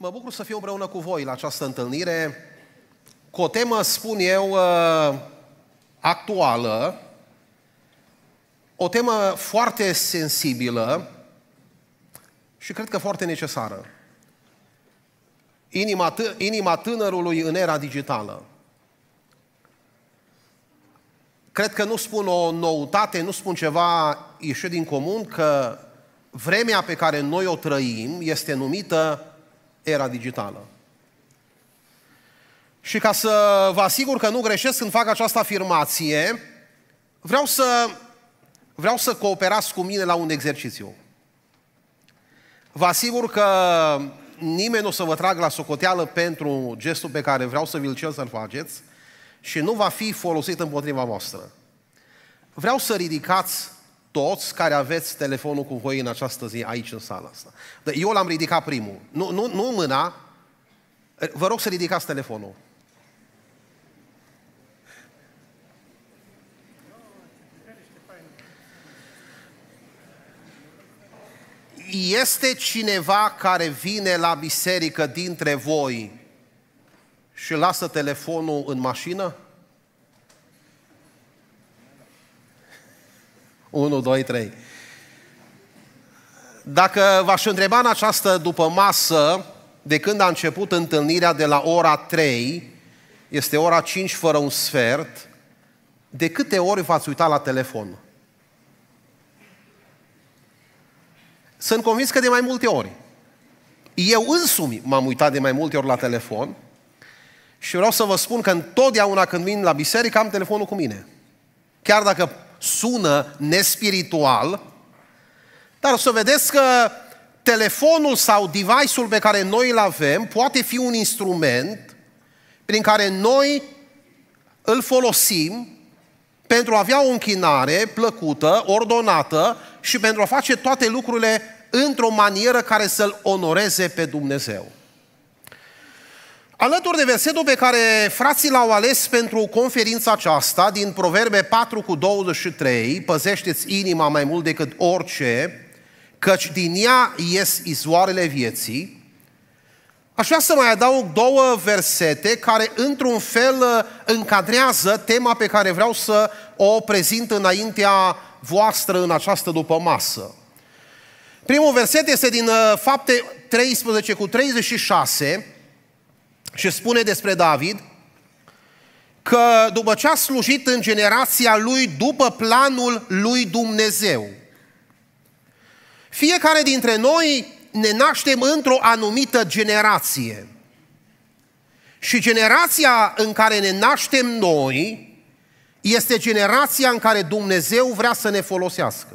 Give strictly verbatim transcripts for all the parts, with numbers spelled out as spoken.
Mă bucur să fiu împreună cu voi la această întâlnire cu o temă, spun eu, actuală, o temă foarte sensibilă și cred că foarte necesară. Inima, t- inima tânărului în era digitală. Cred că nu spun o noutate, nu spun ceva ieșit din comun, că vremea pe care noi o trăim este numită era digitală. Și ca să vă asigur că nu greșesc când fac această afirmație, vreau să, vreau să cooperați cu mine la un exercițiu. Vă asigur că nimeni nu o să vă trag la socoteală pentru gestul pe care vreau să vi-l cer să-l faceți și nu va fi folosit împotriva voastră. Vreau să ridicați toți care aveți telefonul cu voi în această zi aici în sala asta. Eu l-am ridicat primul. Nu, nu, nu mâna. Vă rog să ridicați telefonul. Este cineva care vine la biserică dintre voi și lasă telefonul în mașină? unu, doi, trei. Dacă v-aș întreba în această dupămasă, de când a început întâlnirea de la ora trei, este ora cinci fără un sfert, de câte ori v-ați uitat la telefon? Sunt convins că de mai multe ori. Eu însumi m-am uitat de mai multe ori la telefon și vreau să vă spun că întotdeauna când vin la biserică am telefonul cu mine. Chiar dacă sună nespiritual, dar o să vedeți că telefonul sau device-ul pe care noi îl avem poate fi un instrument prin care noi îl folosim pentru a avea o închinare plăcută, ordonată și pentru a face toate lucrurile într-o manieră care să-L onoreze pe Dumnezeu. Alături de versetul pe care frații l-au ales pentru conferința aceasta, din Proverbe patru cu douăzeci și trei, păzește-ți inima mai mult decât orice, căci din ea ies izvoarele vieții, aș vrea să mai adaug două versete care într-un fel încadrează tema pe care vreau să o prezint înaintea voastră în această dupămasă. Primul verset este din Fapte treisprezece cu treizeci și șase și spune despre David că după ce a slujit în generația lui după planul lui Dumnezeu, fiecare dintre noi ne naștem într-o anumită generație. Și generația în care ne naștem noi este generația în care Dumnezeu vrea să ne folosească.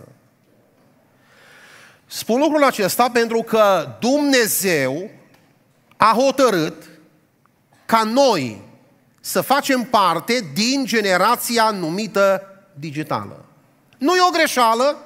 Spun lucrul acesta pentru că Dumnezeu a hotărât ca noi să facem parte din generația numită digitală. Nu e o greșeală,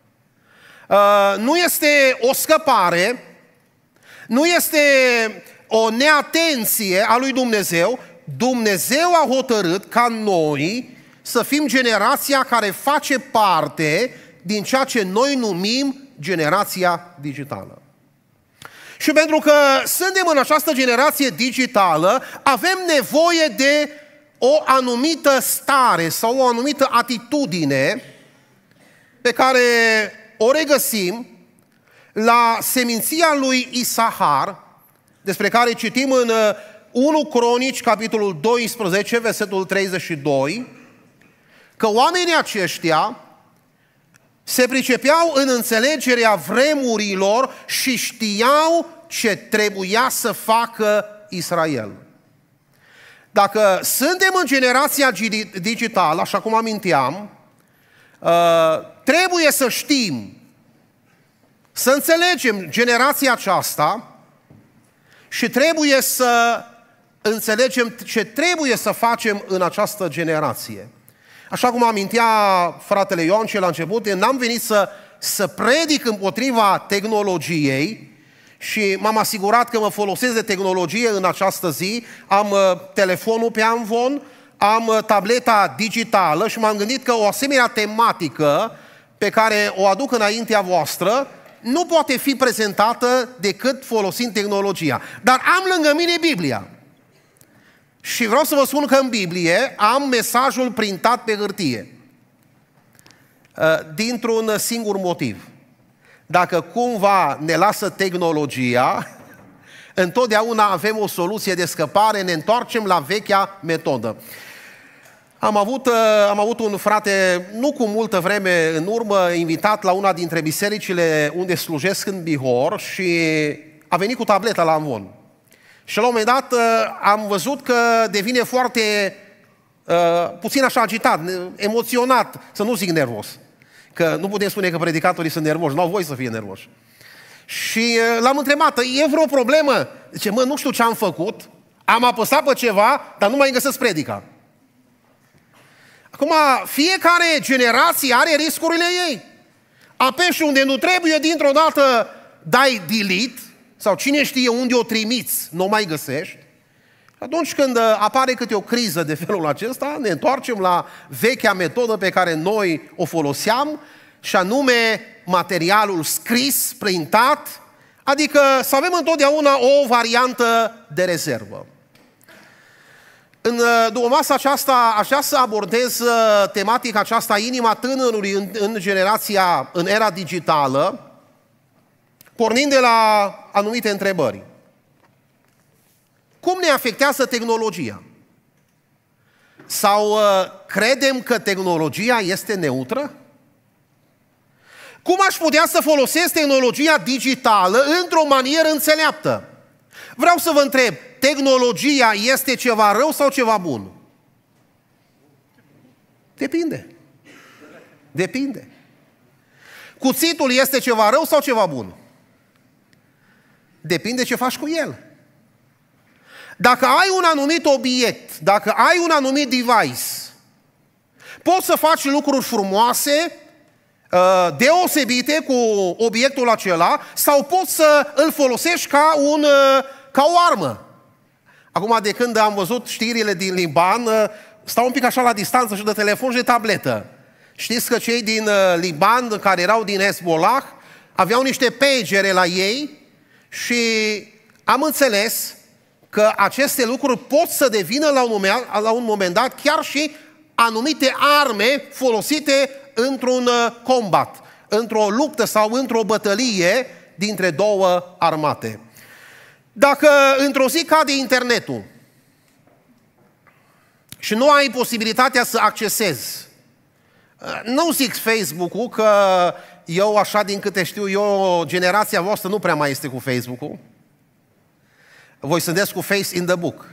nu este o scăpare, nu este o neatenție a lui Dumnezeu. Dumnezeu a hotărât ca noi să fim generația care face parte din ceea ce noi numim generația digitală. Și pentru că suntem în această generație digitală, avem nevoie de o anumită stare sau o anumită atitudine pe care o regăsim la seminția lui Isahar, despre care citim în unu Cronici, capitolul doisprezece, versetul treizeci și doi, că oamenii aceștia se pricepeau în înțelegerea vremurilor și știau ce trebuia să facă Israel. Dacă suntem în generația digitală, așa cum aminteam, trebuie să știm, să înțelegem generația aceasta și trebuie să înțelegem ce trebuie să facem în această generație. Așa cum amintea fratele Ioan și la început, n-am venit să, să predic împotriva tehnologiei și m-am asigurat că mă folosesc de tehnologie în această zi. Am uh, telefonul pe amvon, am uh, tableta digitală și m-am gândit că o asemenea tematică pe care o aduc înaintea voastră nu poate fi prezentată decât folosind tehnologia. Dar am lângă mine Biblia. Și vreau să vă spun că în Biblie am mesajul printat pe hârtie. Dintr-un singur motiv. Dacă cumva ne lasă tehnologia, întotdeauna avem o soluție de scăpare, ne întoarcem la vechea metodă. Am avut, am avut un frate, nu cu multă vreme în urmă, invitat la una dintre bisericile unde slujesc în Bihor și a venit cu tableta la amvon. Și la un moment dat am văzut că devine foarte uh, puțin așa agitat, emoționat, să nu zic nervos. Că nu putem spune că predicatorii sunt nervoși, n-au voie să fie nervoși. Și uh, l-am întrebat, e vreo problemă? Zice, mă, nu știu ce am făcut, am apăsat pe ceva, dar nu mai găsesc predica. Acum, fiecare generație are riscurile ei. Apeși unde nu trebuie, dintr-o dată dai delete, sau cine știe unde o trimiți, nu o mai găsești. Atunci când apare câte o criză de felul acesta, ne întoarcem la vechea metodă pe care noi o foloseam, și anume materialul scris, printat, adică să avem întotdeauna o variantă de rezervă. În după masa aceasta aș vrea să abordez tematica aceasta, inima tânărului în, în generația, în era digitală, pornind de la anumite întrebări. Cum ne afectează tehnologia? Sau uh, credem că tehnologia este neutră? Cum aș putea să folosesc tehnologia digitală într-o manieră înțeleaptă? Vreau să vă întreb, tehnologia este ceva rău sau ceva bun? Depinde. Depinde. Cuțitul este ceva rău sau ceva bun? Depinde ce faci cu el. Dacă ai un anumit obiect, dacă ai un anumit device, poți să faci lucruri frumoase, deosebite cu obiectul acela, sau poți să îl folosești ca, un, ca o armă. Acum, de când am văzut știrile din Liban, stau un pic așa la distanță și de telefon și de tabletă. Știți că cei din Liban, care erau din Hezbollah, aveau niște pagere la ei și am înțeles că aceste lucruri pot să devină la un moment, la un moment dat chiar și anumite arme folosite într-un combat, într-o luptă sau într-o bătălie dintre două armate. Dacă într-o zi cade internetul și nu ai posibilitatea să accesezi, nu zic Facebook-ul, că eu, așa din câte știu eu, generația voastră nu prea mai este cu Facebook-ul. Voi sunteți cu Face in the Book.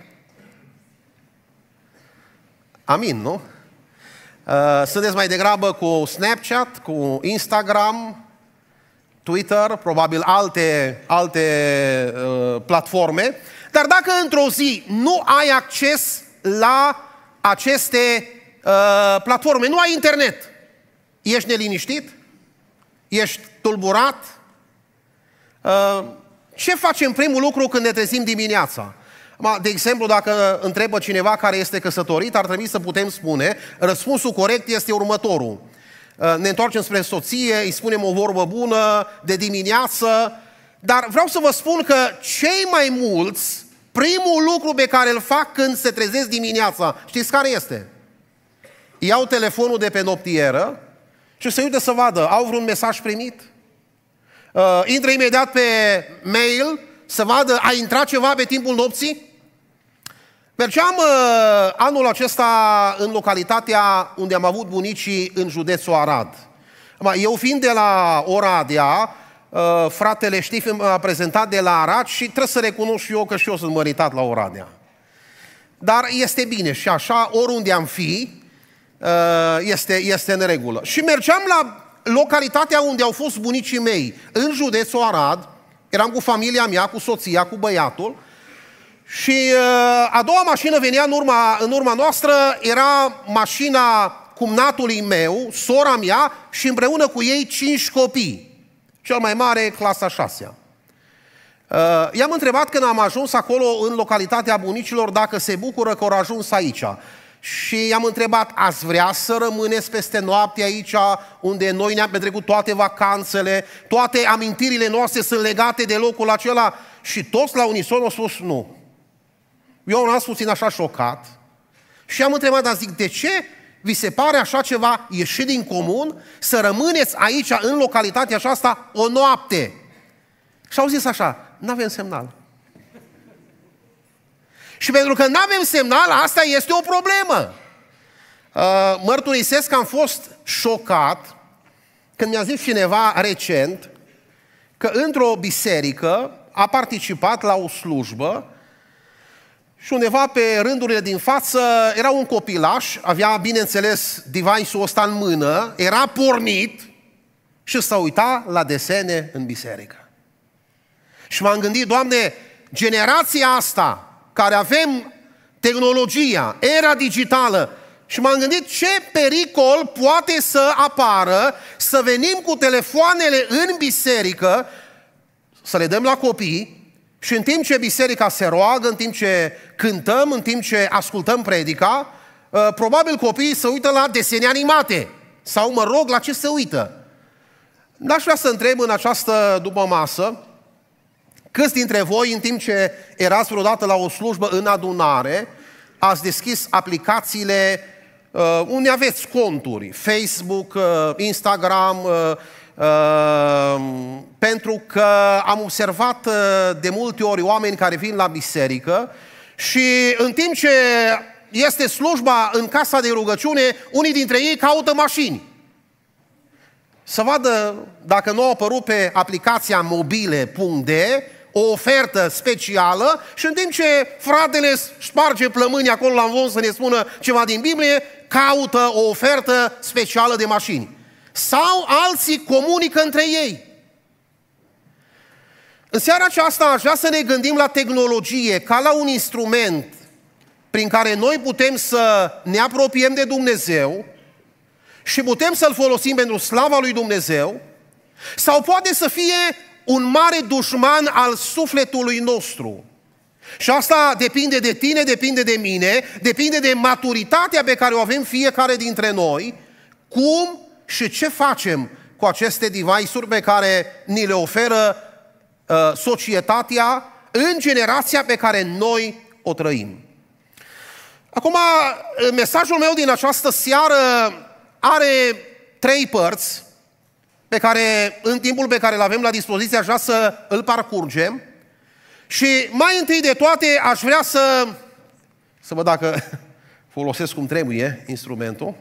Amin, nu? Sunteți mai degrabă cu Snapchat, cu Instagram, Twitter, probabil alte, alte uh, platforme. Dar dacă într-o zi nu ai acces la aceste uh, platforme, nu ai internet, ești neliniștit? Ești tulburat? Uh, ce facem primul lucru când ne trezim dimineața? De exemplu, dacă întrebă cineva care este căsătorit, ar trebui să putem spune, răspunsul corect este următorul. Ne întoarcem spre soție, îi spunem o vorbă bună de dimineață, dar vreau să vă spun că cei mai mulți, primul lucru pe care îl fac când se trezesc dimineața, știți care este? Iau telefonul de pe noptieră și se uită să vadă, au vreun mesaj primit? Uh, intră imediat pe mail să vadă, a intrat ceva pe timpul nopții? Mergeam uh, anul acesta în localitatea unde am avut bunicii în județul Arad. Eu fiind de la Oradea, uh, fratele Știfi m-a prezentat de la Arad și trebuie să recunosc și eu că și eu sunt măritat la Oradea. Dar este bine și așa, oriunde am fi, uh, este, este în regulă. Și mergeam la localitatea unde au fost bunicii mei, în județul Arad, eram cu familia mea, cu soția, cu băiatul, și uh, a doua mașină venea în urma, în urma noastră, era mașina cumnatului meu, sora mea și împreună cu ei cinci copii. Cel mai mare, clasa șasea. Uh, i-am întrebat când am ajuns acolo în localitatea bunicilor dacă se bucură că au ajuns aici. Și i-am întrebat, ați vrea să rămâneți peste noapte aici, unde noi ne-am petrecut toate vacanțele, toate amintirile noastre sunt legate de locul acela? Și toți la unison au spus nu. Eu am rămas puțin așa șocat și am întrebat, dar zic, de ce vi se pare așa ceva ieșit din comun să rămâneți aici, în localitatea aceasta, o noapte? Și au zis așa, n-avem semnal. Și pentru că n-avem semnal, asta este o problemă. Mărturisesc că am fost șocat când mi-a zis cineva recent că într-o biserică a participat la o slujbă și undeva pe rândurile din față era un copilaș, avea, bineînțeles, device-ul ăsta în mână, era pornit și s-a uitat la desene în biserică. Și m-am gândit, Doamne, generația asta, care avem tehnologia, era digitală, și m-am gândit ce pericol poate să apară să venim cu telefoanele în biserică, să le dăm la copii și în timp ce biserica se roagă, în timp ce cântăm, în timp ce ascultăm predica, probabil copiii se uită la desene animate sau, mă rog, la ce se uită. N-aș vrea să întreb în această dupămasă câți dintre voi, în timp ce erați vreodată la o slujbă în adunare, ați deschis aplicațiile uh, unde aveți conturi, Facebook, uh, Instagram, uh, uh, pentru că am observat uh, de multe ori oameni care vin la biserică și în timp ce este slujba în casa de rugăciune, unii dintre ei caută mașini. Să vadă dacă nu a apărut pe aplicația mobile punct de o ofertă specială și în timp ce fratele sparge plămâni acolo la învon să ne spună ceva din Biblie, caută o ofertă specială de mașini. Sau alții comunică între ei. În seara aceasta aș vrea să ne gândim la tehnologie ca la un instrument prin care noi putem să ne apropiem de Dumnezeu și putem să-L folosim pentru slava lui Dumnezeu, sau poate să fie un mare dușman al sufletului nostru. Și asta depinde de tine, depinde de mine, depinde de maturitatea pe care o avem fiecare dintre noi, cum și ce facem cu aceste device-uri pe care ni le oferă uh, societatea în generația pe care noi o trăim. Acum, mesajul meu din această seară are trei părți pe care, în timpul pe care îl avem la dispoziție, aș vrea să îl parcurgem. Și mai întâi de toate aș vrea să, să văd dacă folosesc cum trebuie instrumentul.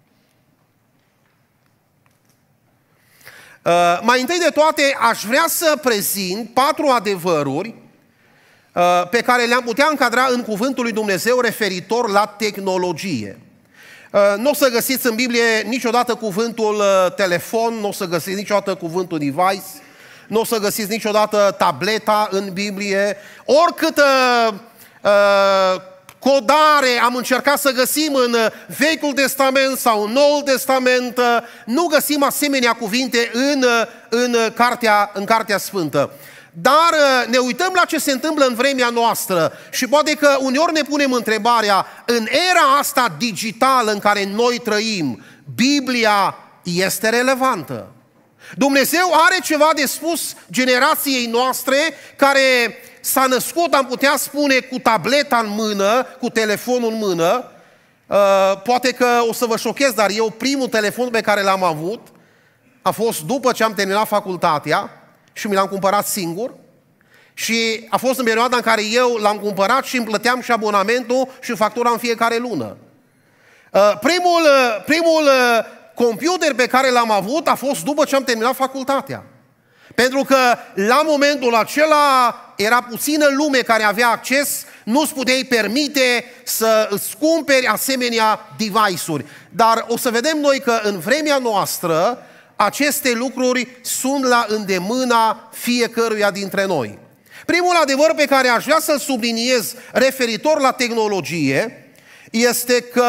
Uh, mai întâi de toate aș vrea să prezint patru adevăruri uh, pe care le-am putea încadra în cuvântul lui Dumnezeu referitor la tehnologie. Nu o să găsiți în Biblie niciodată cuvântul telefon, nu o să găsiți niciodată cuvântul device, nu o să găsiți niciodată tableta în Biblie. Oricâtă uh, codare am încercat să găsim în Vechiul Testament sau în Noul Testament, uh, nu găsim asemenea cuvinte în, în, cartea, în Cartea Sfântă. Dar ne uităm la ce se întâmplă în vremea noastră și poate că uneori ne punem întrebarea, în era asta digitală în care noi trăim, Biblia este relevantă? Dumnezeu are ceva de spus generației noastre care s-a născut, am putea spune, cu tableta în mână, cu telefonul în mână. Poate că o să vă șochez, dar eu primul telefon pe care l-am avut a fost după ce am terminat facultatea și mi l-am cumpărat singur și a fost în perioada în care eu l-am cumpărat și îmi plăteam și abonamentul și factura în fiecare lună. Primul, primul computer pe care l-am avut a fost după ce am terminat facultatea. Pentru că la momentul acela era puțină lume care avea acces, nu-ți puteai permite să îți cumperi asemenea device-uri. Dar o să vedem noi că în vremea noastră aceste lucruri sunt la îndemâna fiecăruia dintre noi. Primul adevăr pe care aș vrea să-l subliniez referitor la tehnologie este că...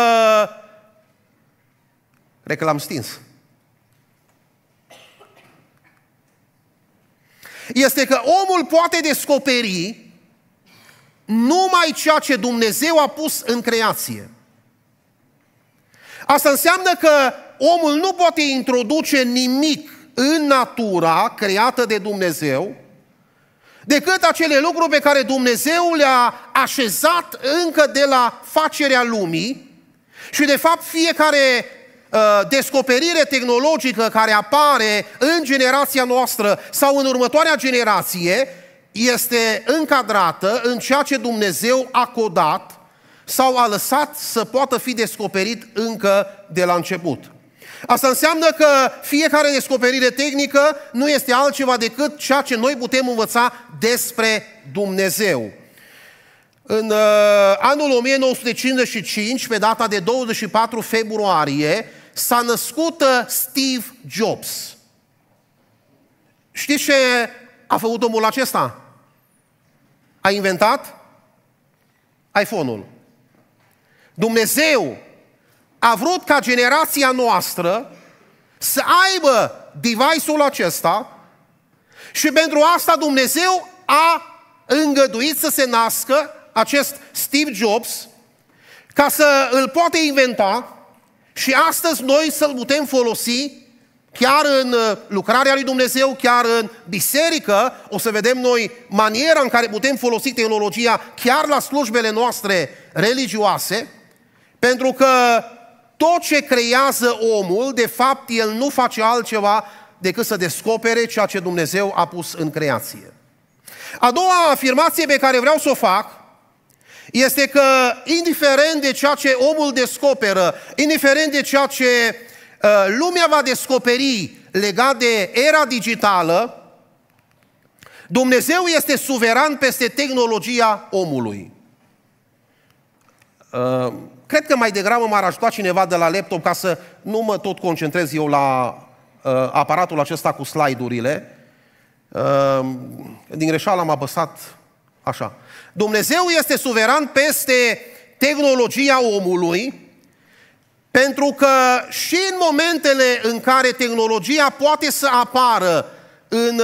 Cred că l-am stins. Este că omul poate descoperi numai ceea ce Dumnezeu a pus în creație. Asta înseamnă că omul nu poate introduce nimic în natura creată de Dumnezeu decât acele lucruri pe care Dumnezeu le-a așezat încă de la facerea lumii. Și de fapt fiecare uh, descoperire tehnologică care apare în generația noastră sau în următoarea generație este încadrată în ceea ce Dumnezeu a codat sau a lăsat să poată fi descoperit încă de la început. Asta înseamnă că fiecare descoperire tehnică nu este altceva decât ceea ce noi putem învăța despre Dumnezeu. În uh, anul o mie nouă sute cincizeci și cinci, pe data de douăzeci și patru februarie, s-a născut uh, Steve Jobs. Știți ce a făcut omul acesta? A inventat iPhone-ul. Dumnezeu a vrut ca generația noastră să aibă device-ul acesta și pentru asta Dumnezeu a îngăduit să se nască acest Steve Jobs ca să îl poate inventa și astăzi noi să-l putem folosi chiar în lucrarea lui Dumnezeu, chiar în biserică. O să vedem noi maniera în care putem folosi tehnologia chiar la slujbele noastre religioase, pentru că tot ce creează omul, de fapt, el nu face altceva decât să descopere ceea ce Dumnezeu a pus în creație. A doua afirmație pe care vreau să o fac este că, indiferent de ceea ce omul descoperă, indiferent de ceea ce uh, lumea va descoperi legat de era digitală, Dumnezeu este suveran peste tehnologia omului. Uh, cred că mai degrabă m-ar ajuta cineva de la laptop ca să nu mă tot concentrez eu la uh, aparatul acesta cu slide-urile. Uh, din greșeală am apăsat așa. Dumnezeu este suveran peste tehnologia omului, pentru că și în momentele în care tehnologia poate să apară în,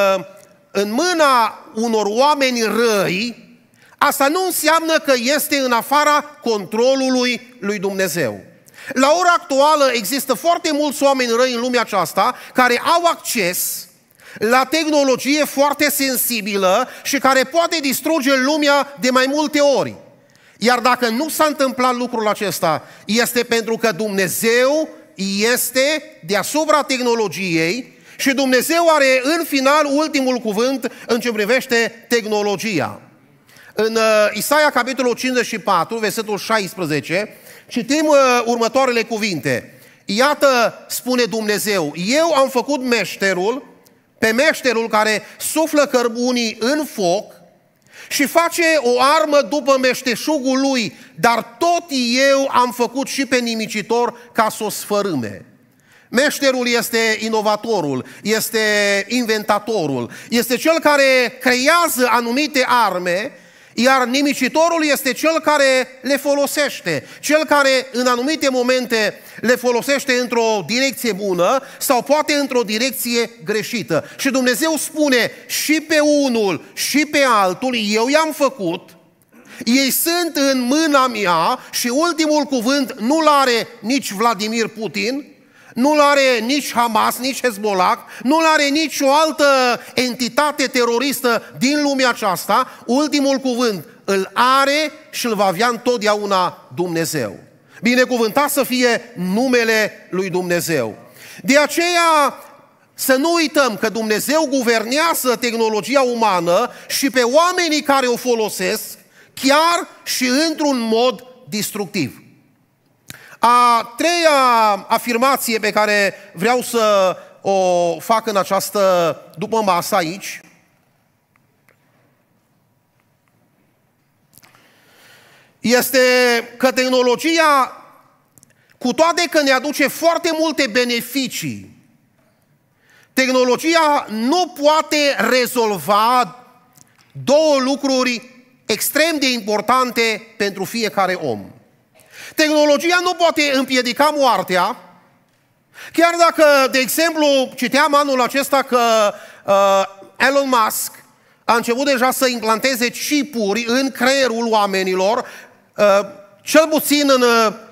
în mâna unor oameni răi, asta nu înseamnă că este în afara controlului lui Dumnezeu. La ora actuală există foarte mulți oameni răi în lumea aceasta care au acces la tehnologie foarte sensibilă și care poate distruge lumea de mai multe ori. Iar dacă nu s-a întâmplat lucrul acesta, este pentru că Dumnezeu este deasupra tehnologiei și Dumnezeu are în final ultimul cuvânt în ce privește tehnologia. În uh, Isaia, capitolul cincizeci și patru, versetul șaisprezece, citim uh, următoarele cuvinte. Iată, spune Dumnezeu, eu am făcut meșterul, pe meșterul care suflă cărbunii în foc și face o armă după meșteșugul lui, dar tot eu am făcut și pe nimicitor ca să o sfărâme. Meșterul este inovatorul, este inventatorul, este cel care creează anumite arme, iar nimicitorul este cel care le folosește, cel care în anumite momente le folosește într-o direcție bună sau poate într-o direcție greșită. Și Dumnezeu spune și pe unul și pe altul, eu i-am făcut, ei sunt în mâna mea și ultimul cuvânt nu-l are nici Vladimir Putin, nu-l are nici Hamas, nici Hezbollah, nu-l are nici o altă entitate teroristă din lumea aceasta. Ultimul cuvânt îl are și îl va avea întotdeauna Dumnezeu. Binecuvântat să fie numele lui Dumnezeu. De aceea să nu uităm că Dumnezeu guvernează tehnologia umană și pe oamenii care o folosesc, chiar și într-un mod destructiv. A treia afirmație pe care vreau să o fac în această după masă aici este că tehnologia, cu toate că ne aduce foarte multe beneficii, tehnologia nu poate rezolva două lucruri extrem de importante pentru fiecare om. Tehnologia nu poate împiedica moartea, chiar dacă, de exemplu, citeam anul acesta că uh, Elon Musk a început deja să implanteze chipuri în creierul oamenilor, uh, cel puțin în uh,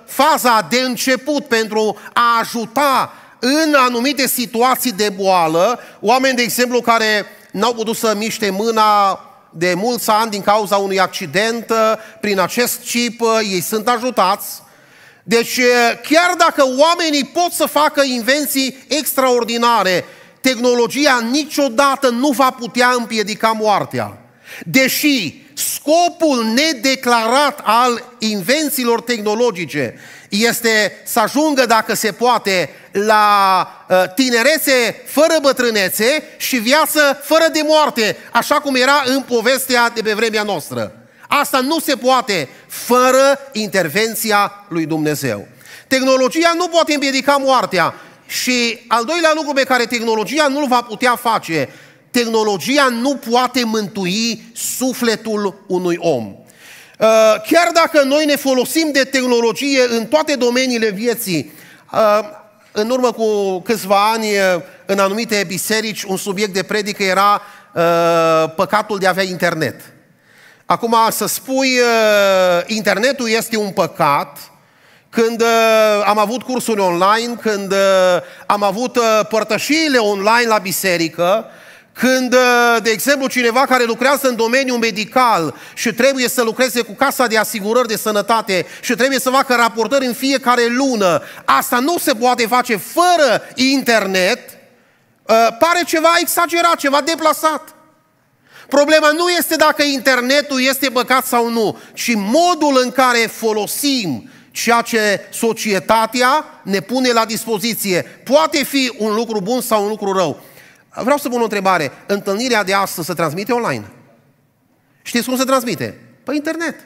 faza de început pentru a ajuta în anumite situații de boală, oameni, de exemplu, care n-au putut să miște mâna de mulți ani din cauza unui accident, prin acest chip ei sunt ajutați. Deci chiar dacă oamenii pot să facă invenții extraordinare, tehnologia niciodată nu va putea împiedica moartea. Deși scopul nedeclarat al invențiilor tehnologice este să ajungă, dacă se poate, la tinerețe fără bătrânețe și viață fără de moarte, așa cum era în povestea de pe vremea noastră. Asta nu se poate fără intervenția lui Dumnezeu. Tehnologia nu poate împiedica moartea. Și al doilea lucru pe care tehnologia nu-l va putea face, tehnologia nu poate mântui sufletul unui om. Chiar dacă noi ne folosim de tehnologie în toate domeniile vieții, în urmă cu câțiva ani, în anumite biserici, un subiect de predică era păcatul de a avea internet. Acum, să spui internetul este un păcat, când uh, am avut cursuri online, când uh, am avut uh, părtășiile online la biserică, când, uh, de exemplu, cineva care lucrează în domeniul medical și trebuie să lucreze cu Casa de Asigurări de Sănătate și trebuie să facă raportări în fiecare lună, asta nu se poate face fără internet, uh, pare ceva exagerat, ceva deplasat. Problema nu este dacă internetul este păcat sau nu, ci modul în care folosim ceea ce societatea ne pune la dispoziție. Poate fi un lucru bun sau un lucru rău. Vreau să pun o întrebare. Întâlnirea de astăzi se transmite online? Știți cum se transmite? Pe internet.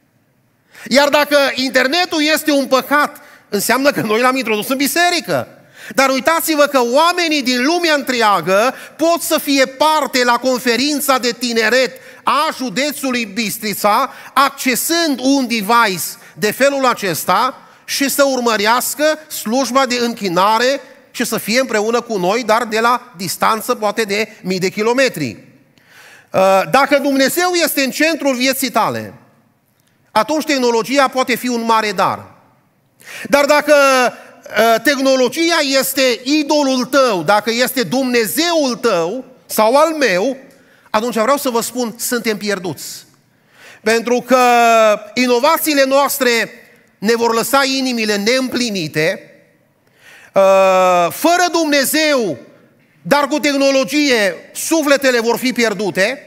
Iar dacă internetul este un păcat, înseamnă că noi l-am introdus în biserică. Dar uitați-vă că oamenii din lumea întreagă pot să fie parte la conferința de tineret a județului Bistrița, accesând un device de felul acesta și să urmărească slujba de închinare și să fie împreună cu noi, dar de la distanță poate de mii de kilometri. Dacă Dumnezeu este în centrul vieții tale, atunci tehnologia poate fi un mare dar. Dar dacă tehnologia este idolul tău, dacă este Dumnezeul tău sau al meu, atunci vreau să vă spun, suntem pierduți. Pentru că inovațiile noastre ne vor lăsa inimile neîmplinite, fără Dumnezeu, dar cu tehnologie, sufletele vor fi pierdute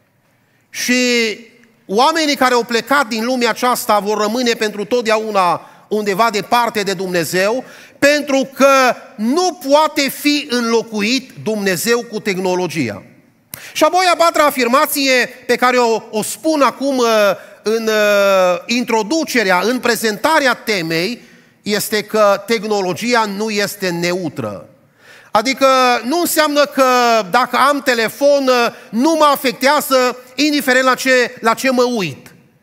și oamenii care au plecat din lumea aceasta vor rămâne pentru totdeauna undeva departe de Dumnezeu, pentru că nu poate fi înlocuit Dumnezeu cu tehnologia. Și apoi a patra afirmație pe care o, o spun acum în introducerea, în prezentarea temei, este că tehnologia nu este neutră. Adică nu înseamnă că dacă am telefon nu mă afectează indiferent la ce, la ce mă uit.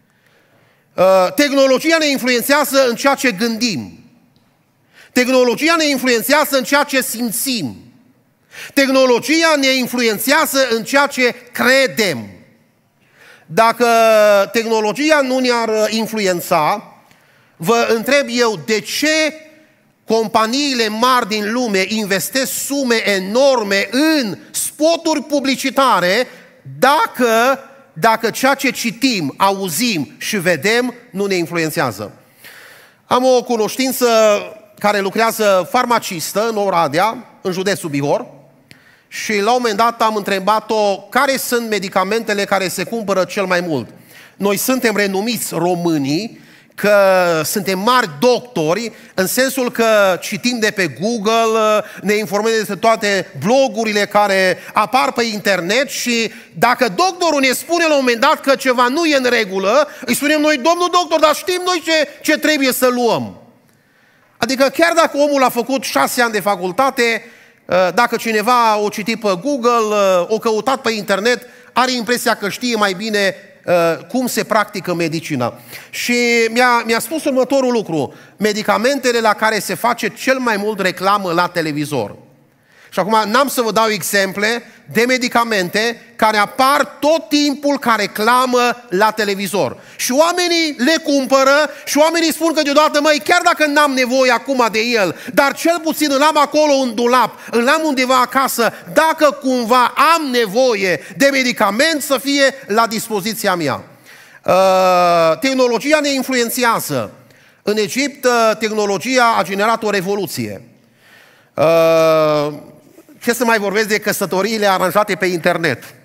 Tehnologia ne influențează în ceea ce gândim. Tehnologia ne influențează în ceea ce simțim. Tehnologia ne influențează în ceea ce credem. Dacă tehnologia nu ne-ar influența, vă întreb eu de ce companiile mari din lume investesc sume enorme în spoturi publicitare dacă, dacă ceea ce citim, auzim și vedem nu ne influențează. Am o cunoștință care lucrează farmacistă în Oradea, în județul Bihor, și la un moment dat am întrebat-o care sunt medicamentele care se cumpără cel mai mult. Noi suntem renumiți românii că suntem mari doctori, în sensul că citim de pe Google, ne informăm despre toate blogurile care apar pe internet și dacă doctorul ne spune la un moment dat că ceva nu e în regulă, îi spunem noi, domnul doctor, dar știm noi ce, ce trebuie să luăm. Adică chiar dacă omul a făcut șase ani de facultate, dacă cineva o citit pe Google, o căutat pe internet, are impresia că știe mai bine cum se practică medicina. Și mi-a, mi-a spus următorul lucru: medicamentele la care se face cel mai mult reclamă la televizor. Și acum n-am să vă dau exemple de medicamente care apar tot timpul ca reclamă la televizor. Și oamenii le cumpără și oamenii spun că deodată, măi, chiar dacă n-am nevoie acum de el, dar cel puțin îl am acolo în dulap, îl am undeva acasă, dacă cumva am nevoie de medicament să fie la dispoziția mea. Uh, tehnologia ne influențează. În Egipt, tehnologia a generat o revoluție. Uh, ce să mai vorbesc de căsătoriile aranjate pe internet? Uh,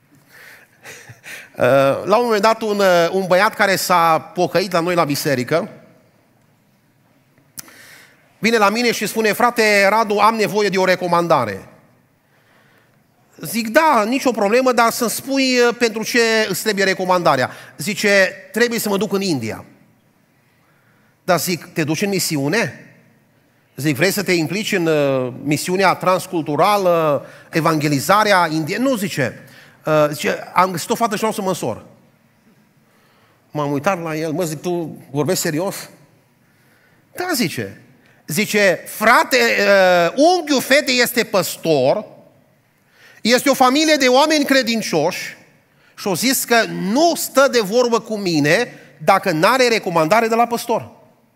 la un moment dat, un, un băiat care s-a pocăit la noi la biserică vine la mine și spune, frate Radu, am nevoie de o recomandare. Zic, da, nicio problemă, dar să-mi spui pentru ce îți trebuie recomandarea. Zice, trebuie să mă duc în India. Dar zic, te duci în misiune? Zic, vrei să te implici în uh, misiunea transculturală, evangelizarea indiei? Nu, zice. Uh, zice, am găsit o fată și vreau să mă însor. M-am uitat la el, mă, zic, tu vorbești serios? Da, zice. Zice, frate, uh, unghiul fetei este păstor, este o familie de oameni credincioși și au zis că nu stă de vorbă cu mine dacă n-are recomandare de la păstor.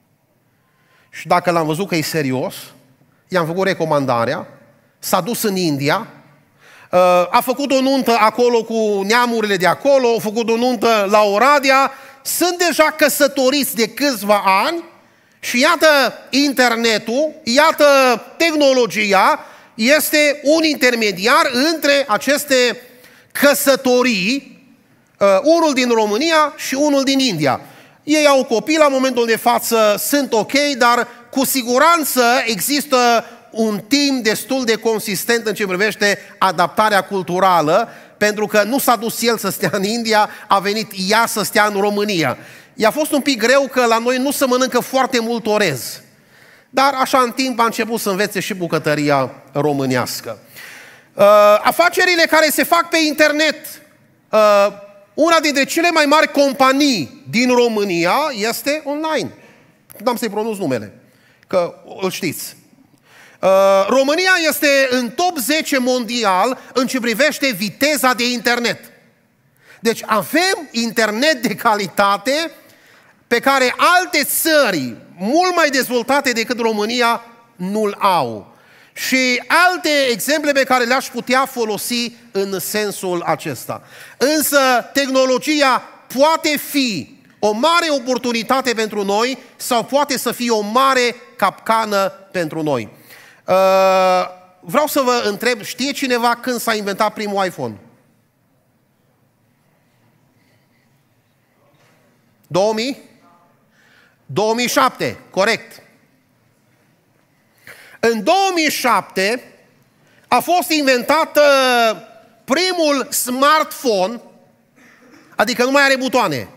Și dacă l-am văzut că e serios, i-am făcut recomandarea, s-a dus în India, a făcut o nuntă acolo cu neamurile de acolo, a făcut o nuntă la Oradea, sunt deja căsătoriți de câțiva ani și iată internetul, iată tehnologia, este un intermediar între aceste căsătorii, unul din România și unul din India. Ei au copii la momentul de față, sunt ok, dar cu siguranță există un timp destul de consistent în ce privește adaptarea culturală, pentru că nu s-a dus el să stea în India, a venit ea să stea în România. I-a fost un pic greu că la noi nu se mănâncă foarte mult orez, dar așa în timp a început să învețe și bucătăria românească. Uh, afacerile care se fac pe internet, uh, una dintre cele mai mari companii din România este online. Nu am să-i pronunț numele, că îl știți. Uh, România este în top zece mondial în ce privește viteza de internet. Deci avem internet de calitate pe care alte țări mult mai dezvoltate decât România nu-l au. Și alte exemple pe care le-aș putea folosi în sensul acesta. Însă tehnologia poate fi o mare oportunitate pentru noi sau poate să fie o mare capcană pentru noi. Vreau să vă întreb, știe cineva când s-a inventat primul iPhone? două mii? două mii șapte, corect. În două mii șapte a fost inventat primul smartphone, adică nu mai are butoane.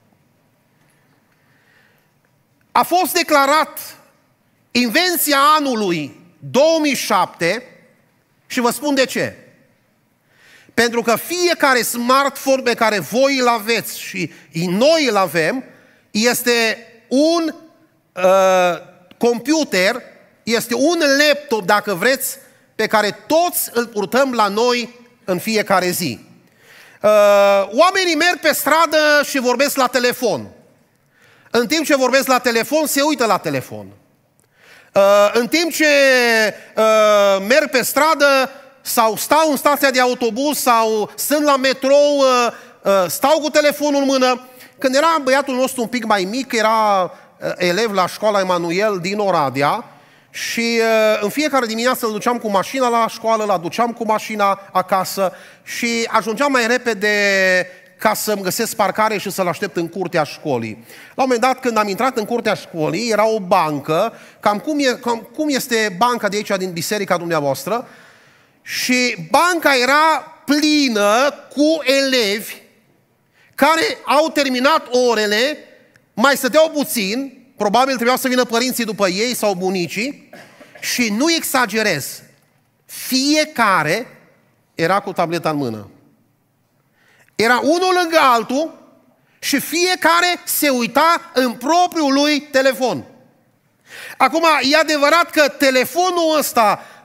A fost declarat invenția anului două mii șapte și vă spun de ce. Pentru că fiecare smartphone pe care voi îl aveți și noi îl avem este un uh, computer, este un laptop, dacă vreți, pe care toți îl purtăm la noi în fiecare zi. Uh, oamenii merg pe stradă și vorbesc la telefon. În timp ce vorbesc la telefon, se uită la telefon. Uh, în timp ce uh, merg pe stradă sau stau în stația de autobuz sau sunt la metrou, uh, uh, stau cu telefonul în mână. Când era băiatul nostru un pic mai mic, era uh, elev la școala Emanuel din Oradea și uh, în fiecare dimineață îl duceam cu mașina la școală, îl aduceam cu mașina acasă și ajungeam mai repede ca să-mi găsesc parcare și să-l aștept în curtea școlii. La un moment dat, când am intrat în curtea școlii, era o bancă, cam cum, e, cam cum este banca de aici din biserica dumneavoastră, și banca era plină cu elevi care au terminat orele, mai stăteau puțin, probabil trebuiau să vină părinții după ei sau bunicii, și nu exagerez, fiecare era cu tableta în mână. Era unul lângă altul și fiecare se uita în propriul lui telefon. Acum, e adevărat că telefonul ăsta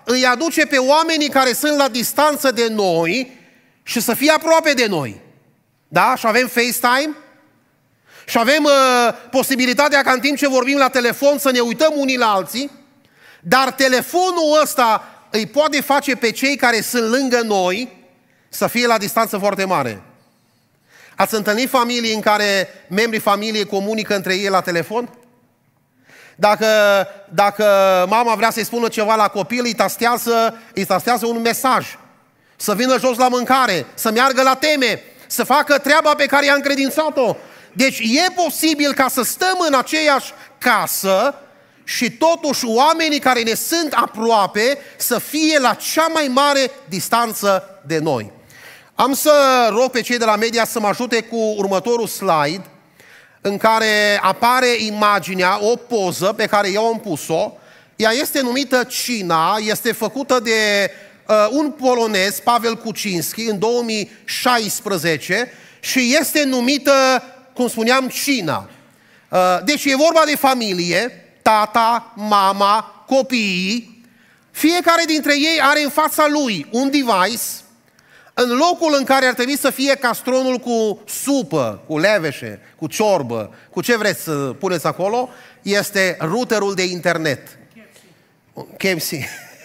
îi aduce pe oamenii care sunt la distanță de noi și să fie aproape de noi. Da? Și avem FaceTime și avem uh, posibilitatea ca în timp ce vorbim la telefon să ne uităm unii la alții, dar telefonul ăsta îi poate face pe cei care sunt lângă noi să fie la distanță foarte mare. Ați întâlnit familii în care membrii familiei comunică între ei la telefon? Dacă, dacă mama vrea să-i spună ceva la copil, îi tastează, îi tastează un mesaj. Să vină jos la mâncare, să meargă la teme, să facă treaba pe care i-a încredințat-o. Deci e posibil ca să stăm în aceeași casă și totuși oamenii care ne sunt aproape să fie la cea mai mare distanță de noi. Am să rog pe cei de la media să mă ajute cu următorul slide, în care apare imaginea, o poză pe care eu am pus-o. Ea este numită Cina, este făcută de uh, un polonez, Pavel Kuczynski, în două mii șaisprezece și este numită, cum spuneam, Cina. Uh, deci e vorba de familie, tata, mama, copiii. Fiecare dintre ei are în fața lui un device în locul în care ar trebui să fie castronul cu supă, cu leveșe, cu ciorbă, cu ce vreți să puneți acolo, este routerul de internet. K F C.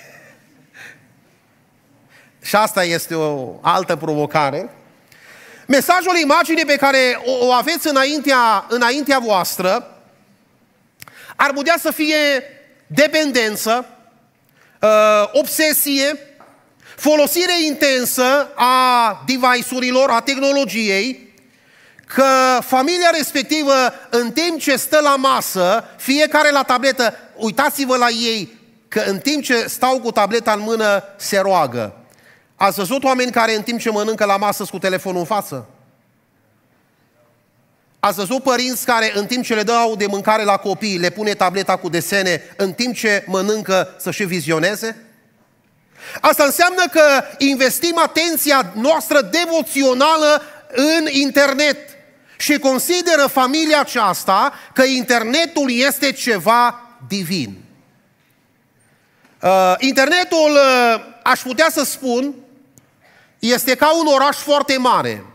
Și asta este o altă provocare. Mesajul imaginii pe care o aveți înaintea, înaintea voastră ar putea să fie dependență, obsesie, folosire intensă a device-urilor, a tehnologiei, că familia respectivă, în timp ce stă la masă, fiecare la tabletă, uitați-vă la ei, că în timp ce stau cu tableta în mână, se roagă. Ați văzut oameni care în timp ce mănâncă la masă sunt cu telefonul în față? Ați văzut părinți care în timp ce le dau de mâncare la copii, le pune tableta cu desene, în timp ce mănâncă să și vizioneze? Asta înseamnă că investim atenția noastră devoțională în internet și consideră familia aceasta că internetul este ceva divin. Uh, internetul, uh, aș putea să spun, este ca un oraș foarte mare,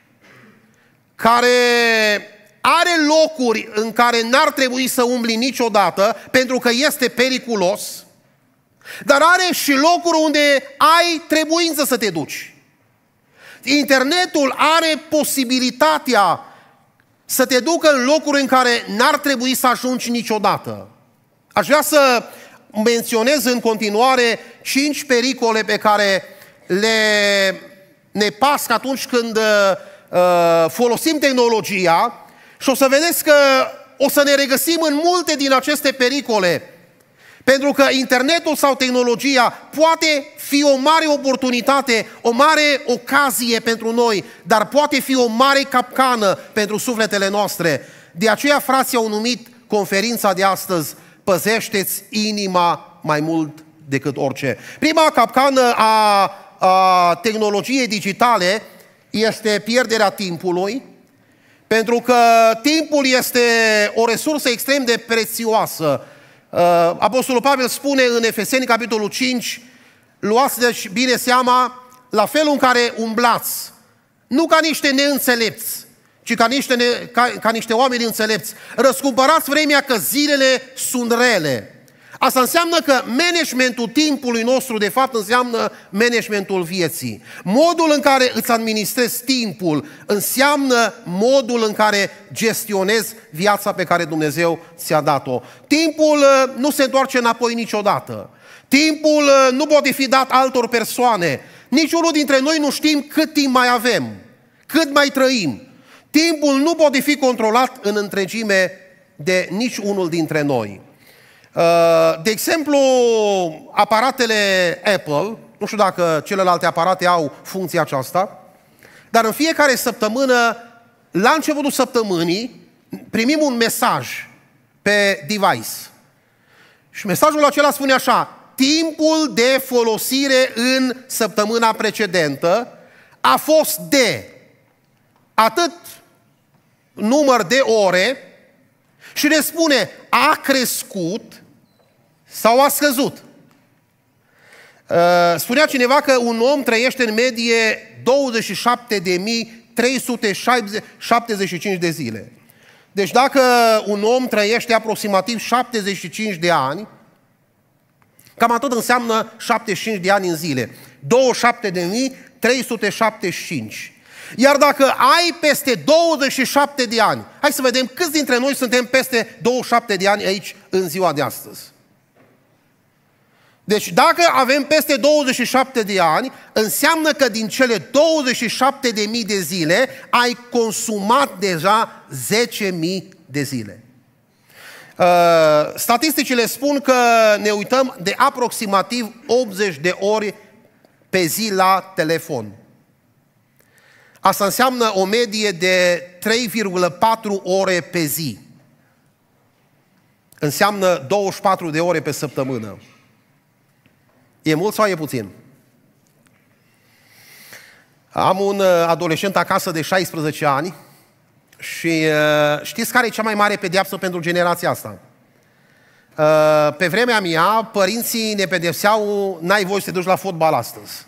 care are locuri în care n-ar trebui să umbli niciodată, pentru că este periculos, dar are și locuri unde ai trebuință să te duci. Internetul are posibilitatea să te ducă în locuri în care n-ar trebui să ajungi niciodată. Aș vrea să menționez în continuare cinci pericole pe care le ne pasc atunci când uh, folosim tehnologia și o să vedeți că o să ne regăsim în multe din aceste pericole. Pentru că internetul sau tehnologia poate fi o mare oportunitate, o mare ocazie pentru noi, dar poate fi o mare capcană pentru sufletele noastre. De aceea frații au numit conferința de astăzi Păzește-ți inima mai mult decât orice. Prima capcană a, a tehnologiei digitale este pierderea timpului, pentru că timpul este o resursă extrem de prețioasă. Apostolul Pavel spune în Efeseni, capitolul cinci, luați deci bine seama la felul în care umblați, nu ca niște neînțelepți, ci ca niște, ne, ca, ca niște oameni înțelepți. Răscumpărați vremea că zilele sunt rele. Asta înseamnă că managementul timpului nostru, de fapt, înseamnă managementul vieții. Modul în care îți administrezi timpul înseamnă modul în care gestionezi viața pe care Dumnezeu ți-a dat-o. Timpul nu se întoarce înapoi niciodată. Timpul nu poate fi dat altor persoane. Niciunul dintre noi nu știm cât timp mai avem, cât mai trăim. Timpul nu poate fi controlat în întregime de niciunul dintre noi. De exemplu, aparatele Apple, nu știu dacă celelalte aparate au funcția aceasta, dar în fiecare săptămână, la începutul săptămânii, primim un mesaj pe device. Și mesajul acela spune așa: timpul de folosire în săptămâna precedentă a fost de atât număr de ore și ne spune a crescut sau a scăzut. Spunea cineva că un om trăiește în medie douăzeci și șapte de mii trei sute șaptezeci și cinci de zile. Deci dacă un om trăiește aproximativ șaptezeci și cinci de ani, cam atât înseamnă șaptezeci și cinci de ani în zile. douăzeci și șapte de mii trei sute șaptezeci și cinci. Iar dacă ai peste douăzeci și șapte de ani, hai să vedem câți dintre noi suntem peste douăzeci și șapte de ani aici în ziua de astăzi. Deci dacă avem peste douăzeci și șapte de ani, înseamnă că din cele douăzeci și șapte de mii de zile ai consumat deja zece mii de zile. Uh, statisticile spun că ne uităm de aproximativ optzeci de ori pe zi la telefon. Asta înseamnă o medie de trei virgulă patru ore pe zi. Înseamnă douăzeci și patru de ore pe săptămână. E mult sau e puțin? Am un adolescent acasă de șaisprezece ani și știți care e cea mai mare pedeapsă pentru generația asta? Pe vremea mea, părinții ne pedepseau, n-ai voie să te duci la fotbal astăzi.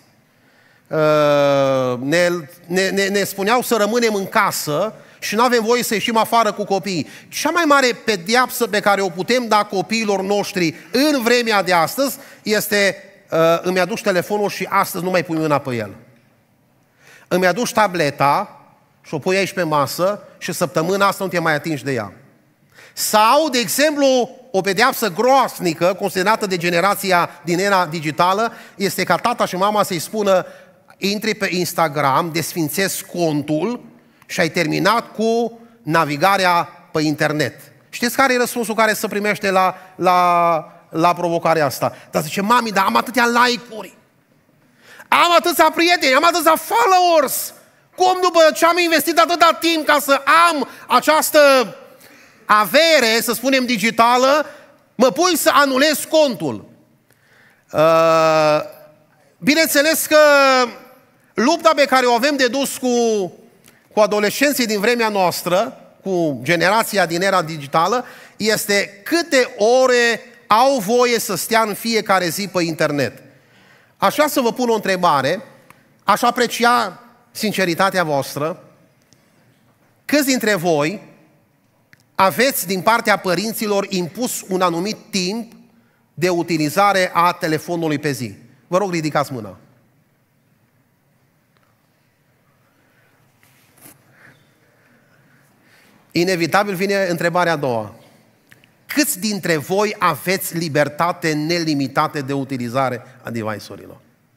Ne, ne, ne, ne spuneau să rămânem în casă și nu avem voie să ieșim afară cu copiii. Cea mai mare pedeapsă pe care o putem da copiilor noștri în vremea de astăzi este îmi aduci telefonul și astăzi nu mai pui mâna pe el. Îmi aduci tableta și o pui aici pe masă și săptămâna asta nu te mai atingi de ea. Sau, de exemplu, o pedeapsă groasnică considerată de generația din era digitală este ca tata și mama să-i spună intri pe Instagram, desfințezi contul și ai terminat cu navigarea pe internet. Știți care e răspunsul care se primește la, la, la provocarea asta? Dar zice, mami, dar am atâtea like-uri, am atâția prieteni, am atâția followers. Cum după ce am investit atâta timp ca să am această avere, să spunem, digitală, mă pui să anulez contul? Uh, bineînțeles că lupta pe care o avem de dus cu, cu adolescenții din vremea noastră, cu generația din era digitală, este câte ore au voie să stea în fiecare zi pe internet. Aș vrea să vă pun o întrebare, aș aprecia sinceritatea voastră. Câți dintre voi aveți din partea părinților impus un anumit timp de utilizare a telefonului pe zi? Vă rog, ridicați mâna. Inevitabil vine întrebarea a doua. Câți dintre voi aveți libertate nelimitată de utilizare a device-urilor?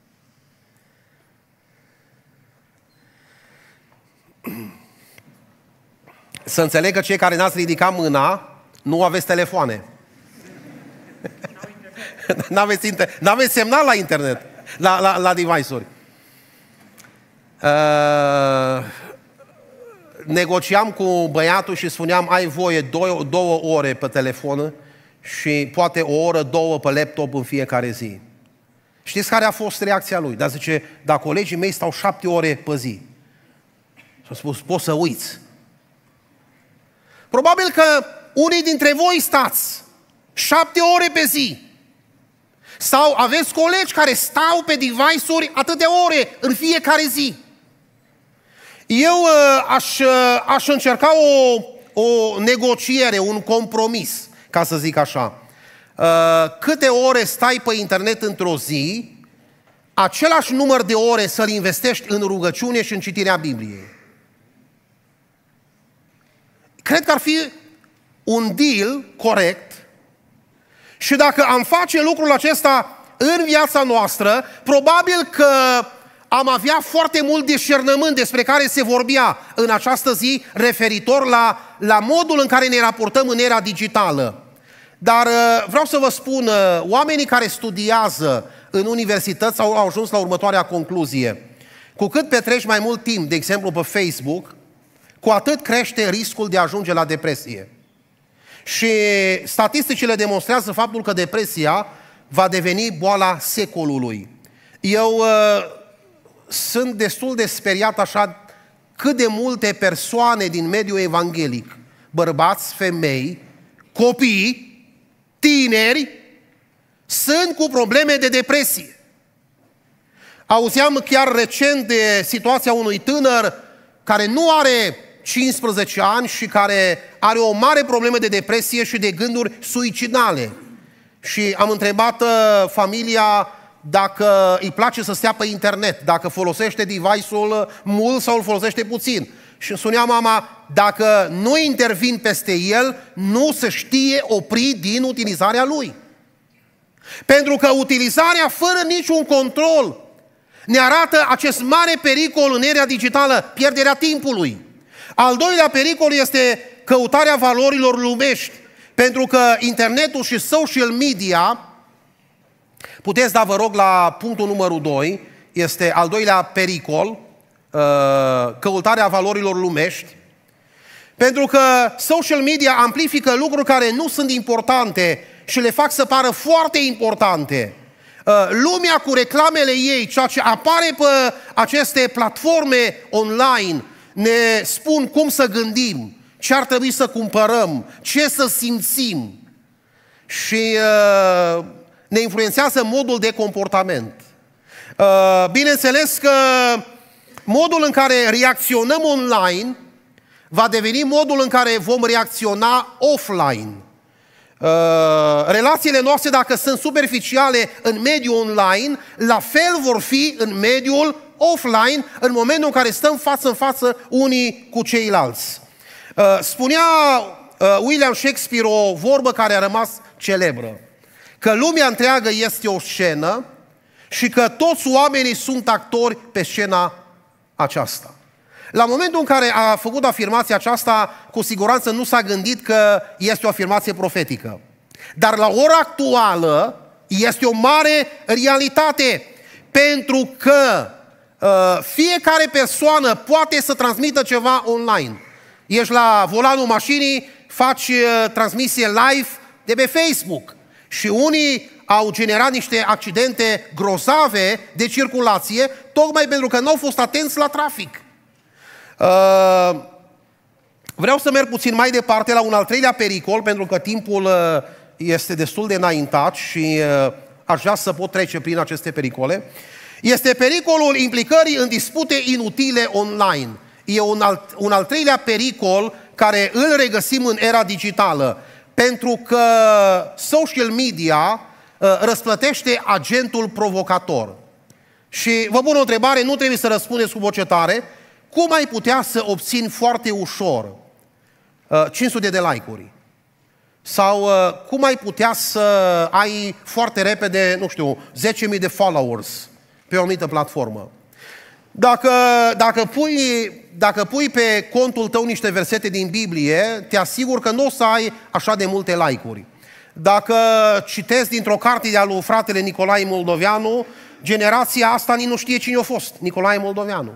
Să înțeleg că cei care n-ați ridicat mâna nu aveți telefoane. N-aveți, inter- n-aveți semnal la internet, la, la, la device-uri. Uh, negociam cu băiatul și spuneam, ai voie două, două ore pe telefon și poate o oră, două pe laptop în fiecare zi. Știți care a fost reacția lui? Dar zice, dar colegii mei stau șapte ore pe zi. Și a spus, poți să uiți. Probabil că unii dintre voi stați șapte ore pe zi. Sau aveți colegi care stau pe device-uri atâtea ore în fiecare zi. Eu uh, aș, uh, aș încerca o, o negociere, un compromis, ca să zic așa. Uh, câte ore stai pe internet într-o zi, același număr de ore să-l investești în rugăciune și în citirea Bibliei. Cred că ar fi un deal corect și dacă am face lucrul acesta în viața noastră, probabil că am avea foarte mult discernământ despre care se vorbea în această zi referitor la, la modul în care ne raportăm în era digitală. Dar vreau să vă spun, oamenii care studiază în universități au ajuns la următoarea concluzie. Cu cât petreci mai mult timp, de exemplu pe Facebook, cu atât crește riscul de a ajunge la depresie. Și statisticile demonstrează faptul că depresia va deveni boala secolului. Eu uh, sunt destul de speriat așa cât de multe persoane din mediul evanghelic, bărbați, femei, copii, tineri, sunt cu probleme de depresie. Auzeam chiar recent de situația unui tânăr care nu are cincisprezece ani și care are o mare problemă de depresie și de gânduri suicidale. Și am întrebat familia dacă îi place să stea pe internet, dacă folosește device-ul mult sau îl folosește puțin. Și îmi spunea mama, dacă nu intervin peste el, nu se știe opri din utilizarea lui. Pentru că utilizarea fără niciun control ne arată acest mare pericol în era digitală, pierderea timpului. Al doilea pericol este căutarea valorilor lumești, pentru că internetul și social media, puteți da, vă rog, la punctul numărul doi, este al doilea pericol, căutarea valorilor lumești, pentru că social media amplifică lucruri care nu sunt importante și le fac să pară foarte importante. Lumea cu reclamele ei, ceea ce apare pe aceste platforme online, ne spun cum să gândim, ce ar trebui să cumpărăm, ce să simțim și uh, ne influențează modul de comportament. Uh, bineînțeles că modul în care reacționăm online va deveni modul în care vom reacționa offline. Uh, relațiile noastre, dacă sunt superficiale în mediul online, la fel vor fi în mediul offline, în momentul în care stăm față în față unii cu ceilalți. Uh, spunea uh, William Shakespeare o vorbă care a rămas celebră, că lumea întreagă este o scenă și că toți oamenii sunt actori pe scena aceasta. La momentul în care a făcut afirmația aceasta, cu siguranță nu s-a gândit că este o afirmație profetică. Dar la ora actuală este o mare realitate, pentru că uh, fiecare persoană poate să transmită ceva online. Ești la volanul mașinii, faci uh, transmisie live de pe Facebook și unii au generat niște accidente grozave de circulație tocmai pentru că nu au fost atenți la trafic. Uh, vreau să merg puțin mai departe la un al treilea pericol, pentru că timpul uh, este destul de înaintat și uh, aș vrea să pot trece prin aceste pericole. Este pericolul implicării în dispute inutile online. E un al, un al treilea pericol care îl regăsim în era digitală, pentru că social media uh, răsplătește agentul provocator. Și vă pun o întrebare, nu trebuie să răspundeți cu voce tare. Cum ai putea să obțini foarte ușor uh, cinci sute de like-uri? Sau uh, cum ai putea să ai foarte repede, nu știu, zece mii de followers pe o anumită platformă? Dacă, dacă, pui, dacă pui pe contul tău niște versete din Biblie, te asigur că nu o să ai așa de multe like-uri. Dacă citesc dintr-o carte de-a lui fratele Nicolae Moldoveanu, generația asta nici nu știe cine a fost Nicolae Moldoveanu.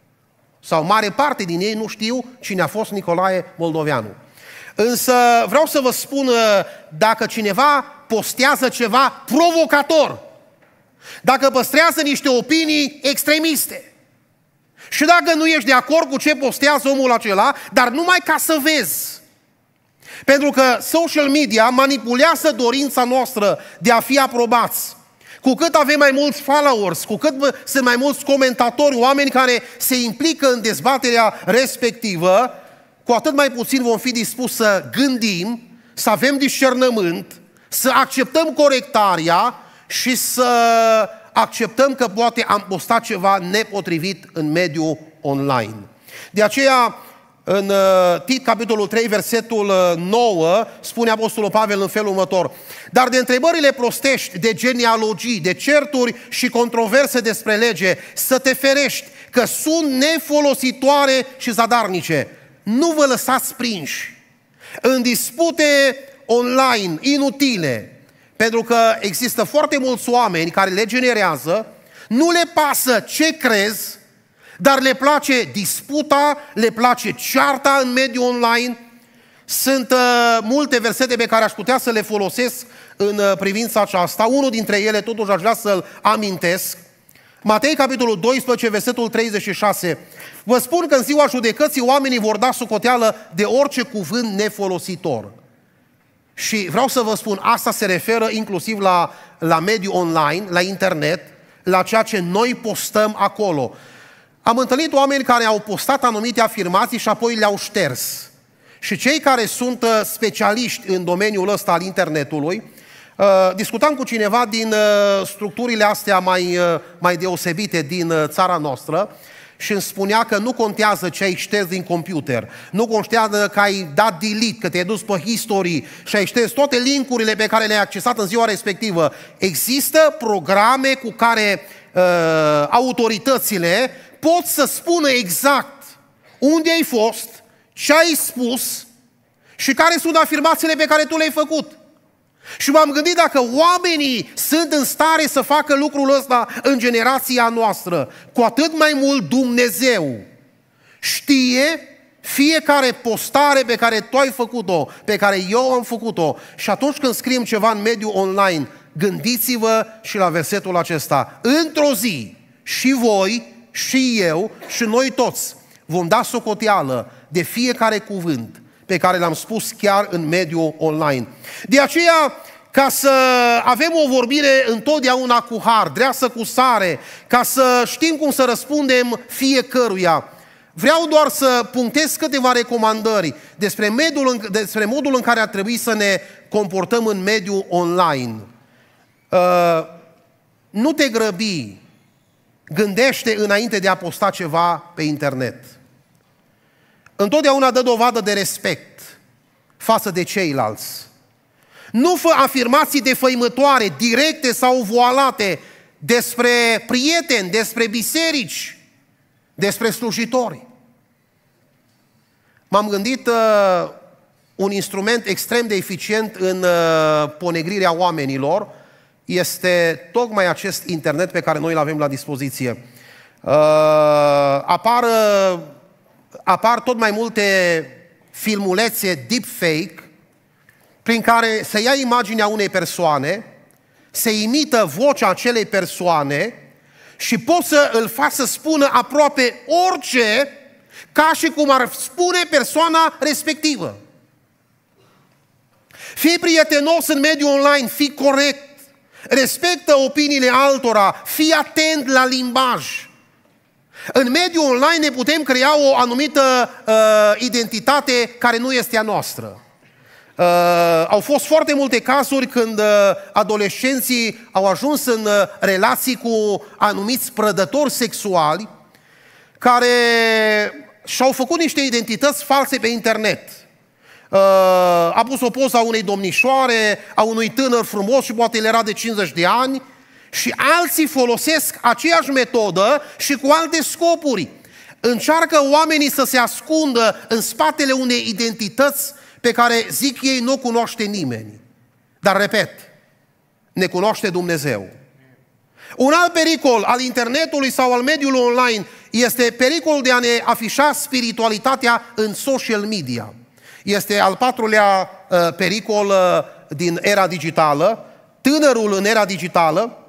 Sau mare parte din ei nu știu cine a fost Nicolae Moldoveanu. Însă vreau să vă spun, dacă cineva postează ceva provocator, dacă păstrează niște opinii extremiste și dacă nu ești de acord cu ce postează omul acela, dar numai ca să vezi, pentru că social media manipulează dorința noastră de a fi aprobați. Cu cât avem mai mulți followers, cu cât sunt mai mulți comentatori, oameni care se implică în dezbaterea respectivă, cu atât mai puțin vom fi dispuși să gândim, să avem discernământ, să acceptăm corectarea și să acceptăm că poate am postat ceva nepotrivit în mediul online. De aceea, în Tit, capitolul trei, versetul nouă, spune Apostolul Pavel în felul următor: dar de întrebările prostești, de genealogii, de certuri și controverse despre lege, să te ferești, că sunt nefolositoare și zadarnice. Nu vă lăsați prinși în dispute online inutile, pentru că există foarte mulți oameni care le generează, nu le pasă ce crezi, dar le place disputa, le place cearta în mediul online. Sunt uh, multe versete pe care aș putea să le folosesc în uh, privința aceasta. Unul dintre ele, totuși, aș vrea să-l amintesc. Matei, capitolul doisprezece, versetul treizeci și șase. Vă spun că în ziua judecății oamenii vor da socoteală de orice cuvânt nefolositor. Și vreau să vă spun, asta se referă inclusiv la, la mediul online, la internet. la ceea ce noi postăm acolo. Am întâlnit oameni care au postat anumite afirmații și apoi le-au șters. Și cei care sunt specialiști în domeniul ăsta al internetului, discutam cu cineva din structurile astea mai, mai deosebite din țara noastră și îmi spunea că nu contează ce ai șters din computer, nu contează că ai dat delete, că te-ai dus pe history și ai șters toate linkurile pe care le-ai accesat în ziua respectivă. Există programe cu care uh, autoritățile pot să spună exact unde ai fost, ce ai spus și care sunt afirmațiile pe care tu le-ai făcut. Și m-am gândit dacă oamenii sunt în stare să facă lucrul ăsta în generația noastră, cu atât mai mult Dumnezeu știe fiecare postare pe care tu ai făcut-o, pe care eu am făcut-o. Și atunci când scriem ceva în mediul online, gândiți-vă și la versetul acesta. Într-o zi, și voi, și eu, și noi toți vom da socoteală de fiecare cuvânt pe care l-am spus chiar în mediul online. De aceea, ca să avem o vorbire întotdeauna cu har, dreasă cu sare, ca să știm cum să răspundem fiecăruia, vreau doar să punctez câteva recomandări despre, mediul, despre modul în care ar trebui să ne comportăm în mediul online. Uh, nu te grăbi, gândește înainte de a posta ceva pe internet. Întotdeauna dă dovadă de respect față de ceilalți. Nu fă afirmații defăimătoare, directe sau voalate despre prieteni, despre biserici, despre slujitori. M-am gândit uh, un instrument extrem de eficient în uh, ponegrirea oamenilor este tocmai acest internet pe care noi îl avem la dispoziție. Uh, apar uh, apar tot mai multe filmulețe deepfake prin care se ia imaginea unei persoane, se imită vocea acelei persoane și poți să îl faci să spună aproape orice, ca și cum ar spune persoana respectivă. Fii prietenos în mediul online, fii corect, respectă opiniile altora, fii atent la limbaj. În mediul online ne putem crea o anumită uh, identitate care nu este a noastră. Uh, au fost foarte multe cazuri când uh, adolescenții au ajuns în uh, relații cu anumiți prădători sexuali care și-au făcut niște identități false pe internet. Uh, a pus o poză a unei domnișoare, a unui tânăr frumos și poate el era de cincizeci de ani, și alții folosesc aceeași metodă și cu alte scopuri. Încearcă oamenii să se ascundă în spatele unei identități pe care, zic ei, nu o cunoaște nimeni. Dar, repet, ne cunoaște Dumnezeu. Un alt pericol al internetului sau al mediului online este pericolul de a ne afișa spiritualitatea în social media. Este al patrulea uh, pericol uh, din era digitală, tânărul în era digitală,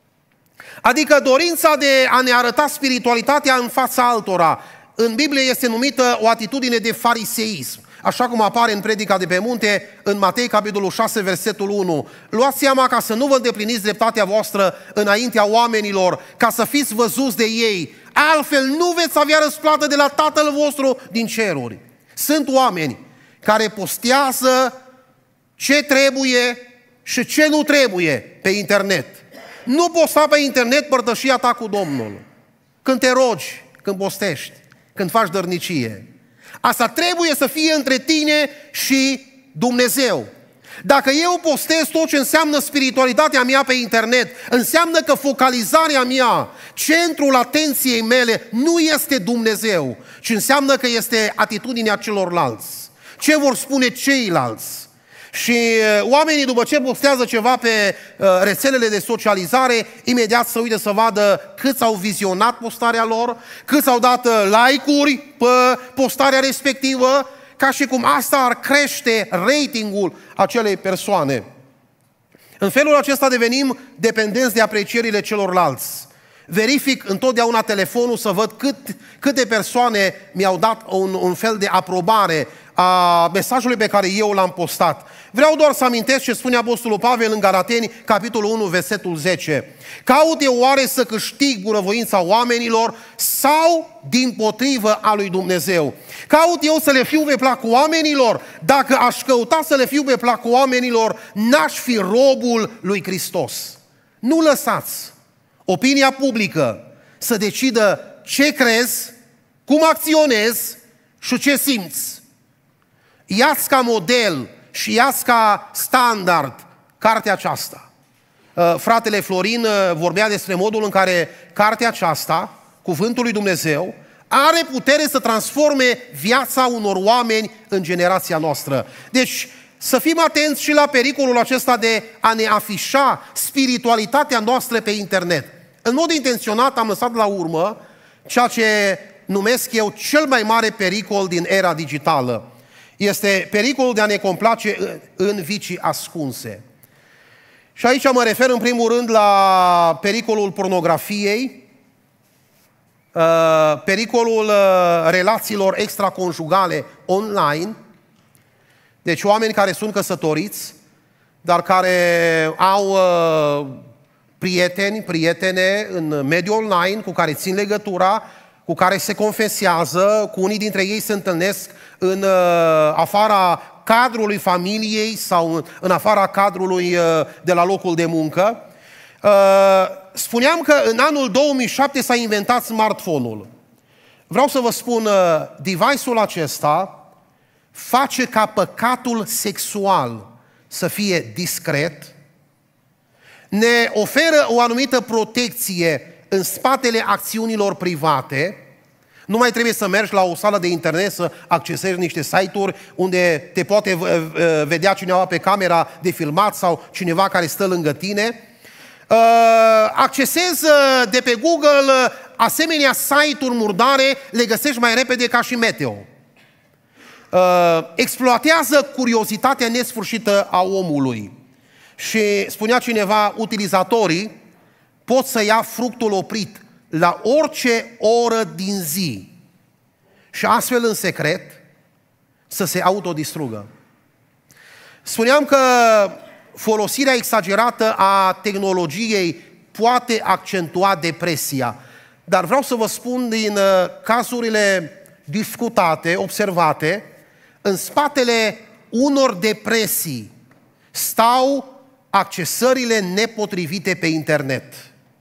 adică dorința de a ne arăta spiritualitatea în fața altora. În Biblie este numită o atitudine de fariseism, așa cum apare în Predica de pe munte, în Matei, capitolul șase, versetul unu. Luați seama ca să nu vă îndepliniți dreptatea voastră înaintea oamenilor, ca să fiți văzuți de ei, altfel nu veți avea răsplată de la Tatăl vostru din ceruri. Sunt oameni care postează ce trebuie și ce nu trebuie pe internet. Nu posta pe internet părtășia ta cu Domnul. Când te rogi, când postești, când faci dărnicie. Asta trebuie să fie între tine și Dumnezeu. Dacă eu postez tot ce înseamnă spiritualitatea mea pe internet, înseamnă că focalizarea mea, centrul atenției mele, nu este Dumnezeu, ci înseamnă că este atitudinea celorlalți. Ce vor spune ceilalți? Și oamenii, după ce postează ceva pe uh, rețelele de socializare, imediat se uită să vadă câți au vizionat postarea lor, câți au dat uh, like-uri pe postarea respectivă, ca și cum asta ar crește ratingul acelei persoane. În felul acesta devenim dependenți de aprecierile celorlalți. Verific întotdeauna telefonul să văd cât, câte persoane mi-au dat un, un fel de aprobare a mesajului pe care eu l-am postat. Vreau doar să amintesc ce spune Apostolul Pavel în Galateni, capitolul unu, versetul zece. Caut eu oare să câștig bunăvoința oamenilor sau dimpotrivă a lui Dumnezeu? Caut eu să le fiu pe placul oamenilor? Dacă aș căuta să le fiu pe placul oamenilor, n-aș fi robul lui Hristos. Nu lăsați opinia publică să decidă ce crezi, cum acționezi și ce simți. Ia-ți ca model și ia-ți ca standard cartea aceasta. Fratele Florin vorbea despre modul în care cartea aceasta, Cuvântul lui Dumnezeu, are putere să transforme viața unor oameni în generația noastră. Deci să fim atenți și la pericolul acesta de a ne afișa spiritualitatea noastră pe internet. În mod intenționat am lăsat la urmă ceea ce numesc eu cel mai mare pericol din era digitală. Este pericolul de a ne complace în vicii ascunse. Și aici mă refer în primul rând la pericolul pornografiei, pericolul relațiilor extraconjugale online, deci oameni care sunt căsătoriți, dar care au prieteni, prietene în mediul online cu care țin legătura, cu care se confesează, cu unii dintre ei se întâlnesc în afara cadrului familiei sau în afara cadrului de la locul de muncă. Spuneam că în anul două mii șapte s-a inventat smartphone-ul. Vreau să vă spun, device-ul acesta face ca păcatul sexual să fie discret, ne oferă o anumită protecție în spatele acțiunilor private. Nu mai trebuie să mergi la o sală de internet să accesezi niște site-uri unde te poate vedea cineva pe camera de filmat sau cineva care stă lângă tine. Accesezi de pe Google asemenea site-uri murdare, le găsești mai repede ca și meteo. Exploatează curiozitatea nesfârșită a omului. Și spunea cineva, utilizatorii pot să ia fructul oprit la orice oră din zi și astfel în secret să se autodistrugă. Spuneam că folosirea exagerată a tehnologiei poate accentua depresia, dar vreau să vă spun din cazurile discutate, observate, în spatele unor depresii stau accesările nepotrivite pe internet.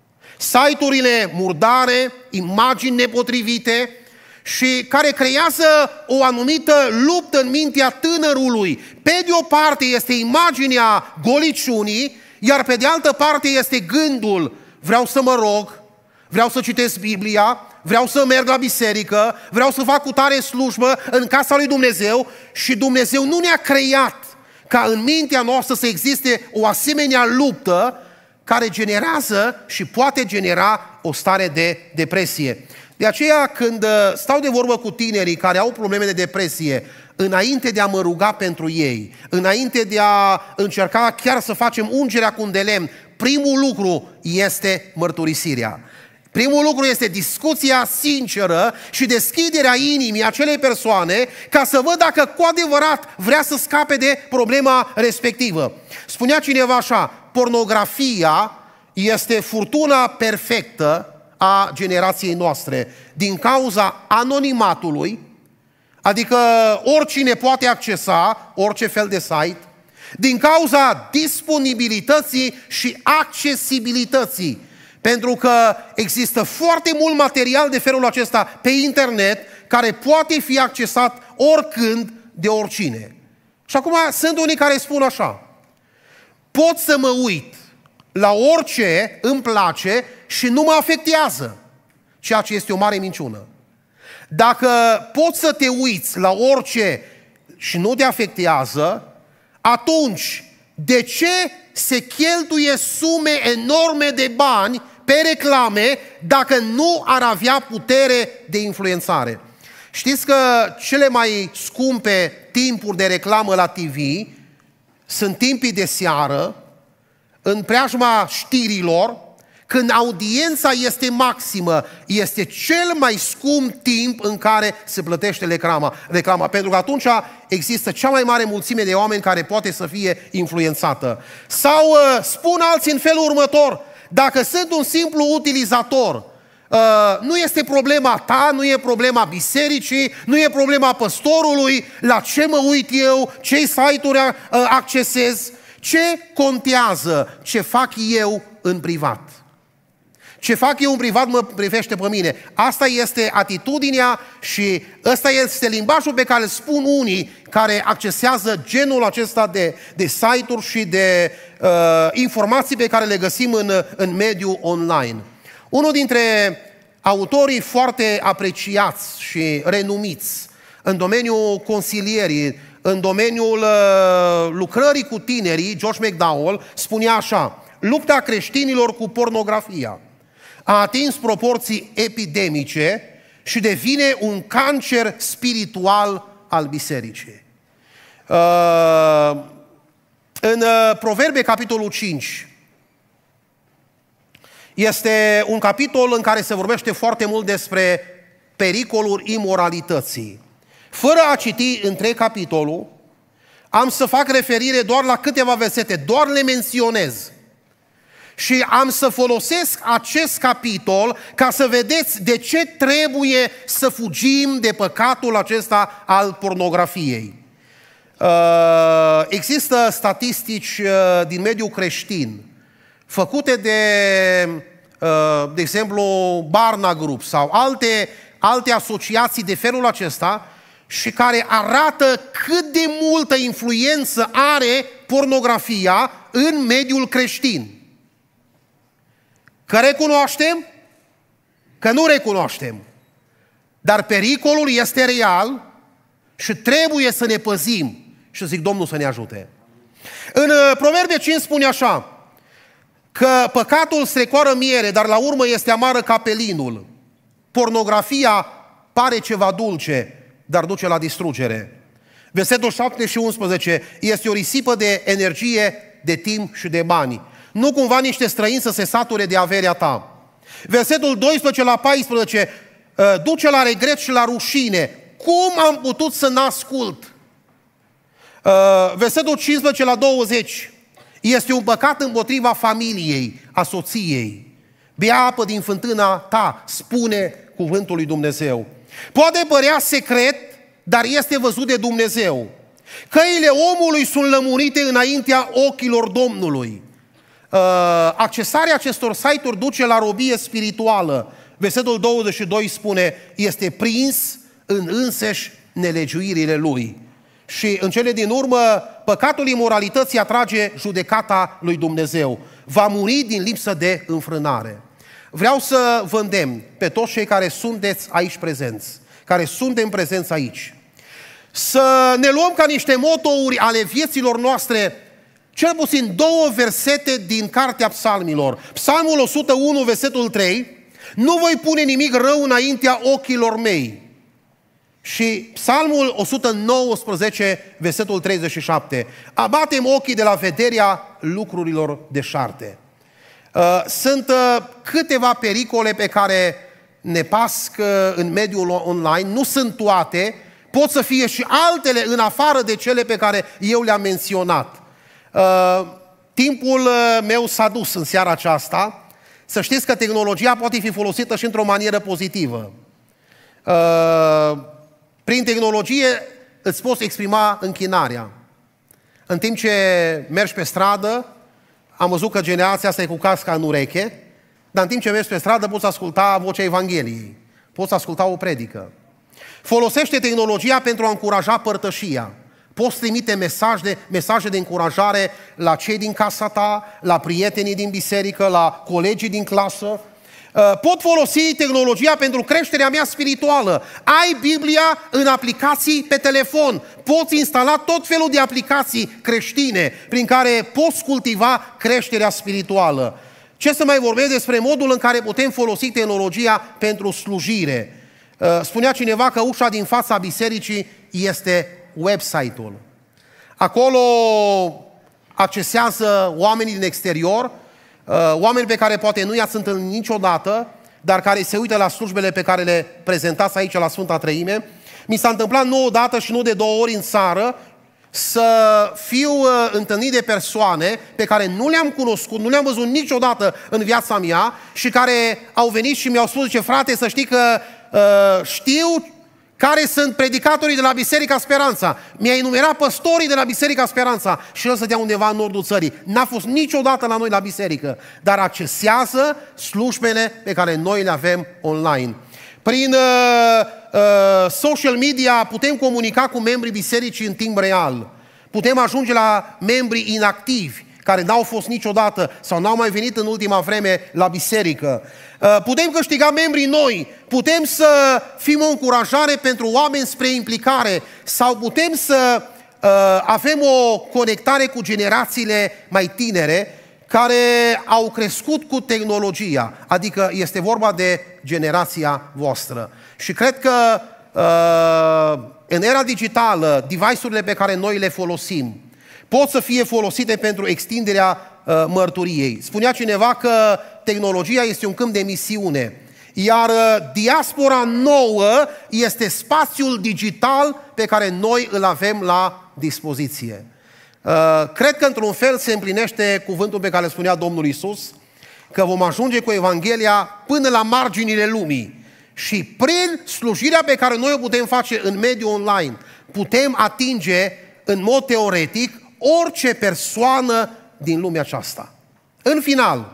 Site-urile murdare, imagini nepotrivite și care creează o anumită luptă în mintea tânărului. Pe de o parte este imaginea goliciunii, iar pe de altă parte este gândul, vreau să mă rog, vreau să citesc Biblia, vreau să merg la biserică, vreau să fac cutare slujbă în casa lui Dumnezeu și Dumnezeu nu ne-a creat ca în mintea noastră să existe o asemenea luptă care generează și poate genera o stare de depresie. De aceea, când stau de vorbă cu tinerii care au probleme de depresie, înainte de a mă ruga pentru ei, înainte de a încerca chiar să facem ungerea cu un de lemn, primul lucru este mărturisirea. Primul lucru este discuția sinceră și deschiderea inimii acelei persoane ca să văd dacă cu adevărat vrea să scape de problema respectivă. Spunea cineva așa, pornografia este furtuna perfectă a generației noastre din cauza anonimatului, adică oricine poate accesa orice fel de site, din cauza disponibilității și accesibilității. Pentru că există foarte mult material de felul acesta pe internet care poate fi accesat oricând de oricine. Și acum sunt unii care spun așa, pot să mă uit la orice îmi place și nu mă afectează, ceea ce este o mare minciună. Dacă poți să te uiți la orice și nu te afectează, atunci de ce se cheltuie sume enorme de bani pe reclame dacă nu ar avea putere de influențare? Știți că cele mai scumpe timpuri de reclamă la T V sunt timpii de seară, în preajma știrilor, când audiența este maximă, este cel mai scump timp în care se plătește reclama, reclama, pentru că atunci există cea mai mare mulțime de oameni care poate să fie influențată. Sau uh, spun alții în felul următor: dacă sunt un simplu utilizator, uh, nu este problema ta, nu e problema bisericii, nu e problema păstorului, la ce mă uit eu, ce site-uri uh, accesez, ce contează ce fac eu în privat. Ce fac eu în privat mă privește pe mine. Asta este atitudinea și ăsta este limbajul pe care îl spun unii care accesează genul acesta de, de site-uri și de uh, informații pe care le găsim în, în mediul online. Unul dintre autorii foarte apreciați și renumiți în domeniul consilierii, în domeniul uh, lucrării cu tinerii, Josh McDowell, spunea așa: lupta creștinilor cu pornografia a atins proporții epidemice și devine un cancer spiritual al bisericii. Uh, în uh, Proverbe, capitolul cinci, este un capitol în care se vorbește foarte mult despre pericolul imoralității. Fără a citi întreg capitolul, am să fac referire doar la câteva versete, doar le menționez. Și am să folosesc acest capitol ca să vedeți de ce trebuie să fugim de păcatul acesta al pornografiei. Există statistici din mediul creștin făcute de, de exemplu, Barna Group sau alte, alte asociații de felul acesta și care arată cât de multă influență are pornografia în mediul creștin. Că recunoaștem? Că nu recunoaștem. Dar pericolul este real și trebuie să ne păzim. Și zic, Domnul să ne ajute. În Proverbe cinci spune așa, că păcatul strecoară miere, dar la urmă este amară ca pelinul. Pornografia pare ceva dulce, dar duce la distrugere. Versetul șapte și unsprezece este o risipă de energie, de timp și de bani. Nu cumva niște străini să se sature de averea ta. Versetul doisprezece la paisprezece duce la regret și la rușine. Cum am putut să n-ascult? Versetul cincisprezece la douăzeci este un păcat împotriva familiei, a soției. Bea apă din fântâna ta, spune cuvântul lui Dumnezeu. Poate părea secret, dar este văzut de Dumnezeu. Căile omului sunt lămurite înaintea ochilor Domnului. Uh, accesarea acestor site-uri duce la robie spirituală. Versetul douăzeci și doi spune, este prins în însăși nelegiuirile lui. Și în cele din urmă, păcatul imoralității atrage judecata lui Dumnezeu. Va muri din lipsă de înfrânare. Vreau să vă îndemn pe toți cei care sunteți aici prezenți, care suntem prezenți aici, să ne luăm ca niște motouri ale vieților noastre cel puțin două versete din Cartea Psalmilor. Psalmul o sută unu, versetul trei, nu voi pune nimic rău înaintea ochilor mei. Și Psalmul o sută nouăsprezece, versetul treizeci și șapte, abatem ochii de la vederea lucrurilor deșarte. Sunt câteva pericole pe care ne pasc în mediul online, nu sunt toate, pot să fie și altele în afară de cele pe care eu le-am menționat. Uh, timpul meu s-a dus în seara aceasta. Să știți că tehnologia poate fi folosită și într-o manieră pozitivă. Uh, prin tehnologie îți poți exprima închinarea. În timp ce mergi pe stradă, am văzut că generația asta e cu casca în ureche, dar în timp ce mergi pe stradă poți asculta vocea Evangheliei, poți asculta o predică. Folosește tehnologia pentru a încuraja părtășia. Poți trimite mesaje, mesaje de încurajare la cei din casa ta, la prietenii din biserică, la colegii din clasă. Pot folosi tehnologia pentru creșterea mea spirituală. Ai Biblia în aplicații pe telefon. Poți instala tot felul de aplicații creștine prin care poți cultiva creșterea spirituală. Ce să mai vorbesc despre modul în care putem folosi tehnologia pentru slujire. Spunea cineva că ușa din fața bisericii este website-ul. Acolo accesează oamenii din exterior oameni pe care poate nu i-ați întâlnit niciodată, dar care se uită la slujbele pe care le prezentați aici la Sfânta Treime. Mi s-a întâmplat nu o dată și nu de două ori în țară să fiu întâlnit de persoane pe care nu le-am cunoscut, nu le-am văzut niciodată în viața mea și care au venit și mi-au spus, zice, frate, să știi că uh, știu care sunt predicatorii de la Biserica Speranța. Mi-a enumerat păstorii de la Biserica Speranța și el stătea undeva în nordul țării. N-a fost niciodată la noi la biserică, dar accesează slujbele pe care noi le avem online. Prin uh, uh, social media putem comunica cu membrii bisericii în timp real. Putem ajunge la membrii inactivi, care n-au fost niciodată sau n-au mai venit în ultima vreme la biserică. Putem câștiga membrii noi, putem să fim o încurajare pentru oameni spre implicare sau putem să uh, avem o conectare cu generațiile mai tinere care au crescut cu tehnologia, adică este vorba de generația voastră. Și cred că uh, în era digitală, device-urile pe care noi le folosim pot să fie folosite pentru extinderea uh, mărturiei. Spunea cineva că tehnologia este un câmp de misiune, iar uh, diaspora nouă este spațiul digital pe care noi îl avem la dispoziție. Uh, cred că într-un fel se împlinește cuvântul pe care le spunea Domnul Iisus, că vom ajunge cu Evanghelia până la marginile lumii și prin slujirea pe care noi o putem face în mediul online, putem atinge în mod teoretic orice persoană din lumea aceasta. În final,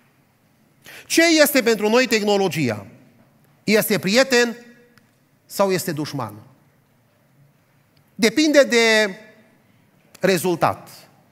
ce este pentru noi tehnologia? Este prieten sau este dușman? Depinde de rezultat.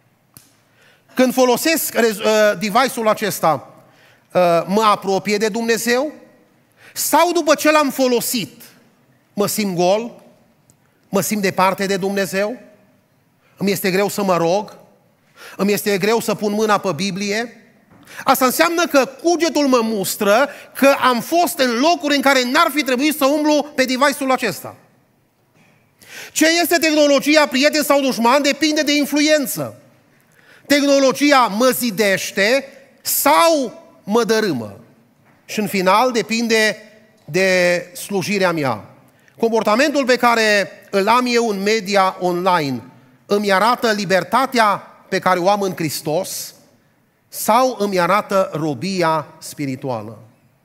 Când folosesc device-ul acesta, mă apropie de Dumnezeu? Sau după ce l-am folosit, mă simt gol? Mă simt departe de Dumnezeu? Îmi este greu să mă rog? Îmi este greu să pun mâna pe Biblie? Asta înseamnă că cugetul mă mustră că am fost în locuri în care n-ar fi trebuit să umblu pe device-ul acesta. Ce este tehnologia, prieten sau dușman, depinde de influență. Tehnologia mă zidește sau mă dărâmă. Și în final depinde de slujirea mea. Comportamentul pe care îl am eu în media online îmi arată libertatea pe care o am în Hristos sau îmi arată robia spirituală?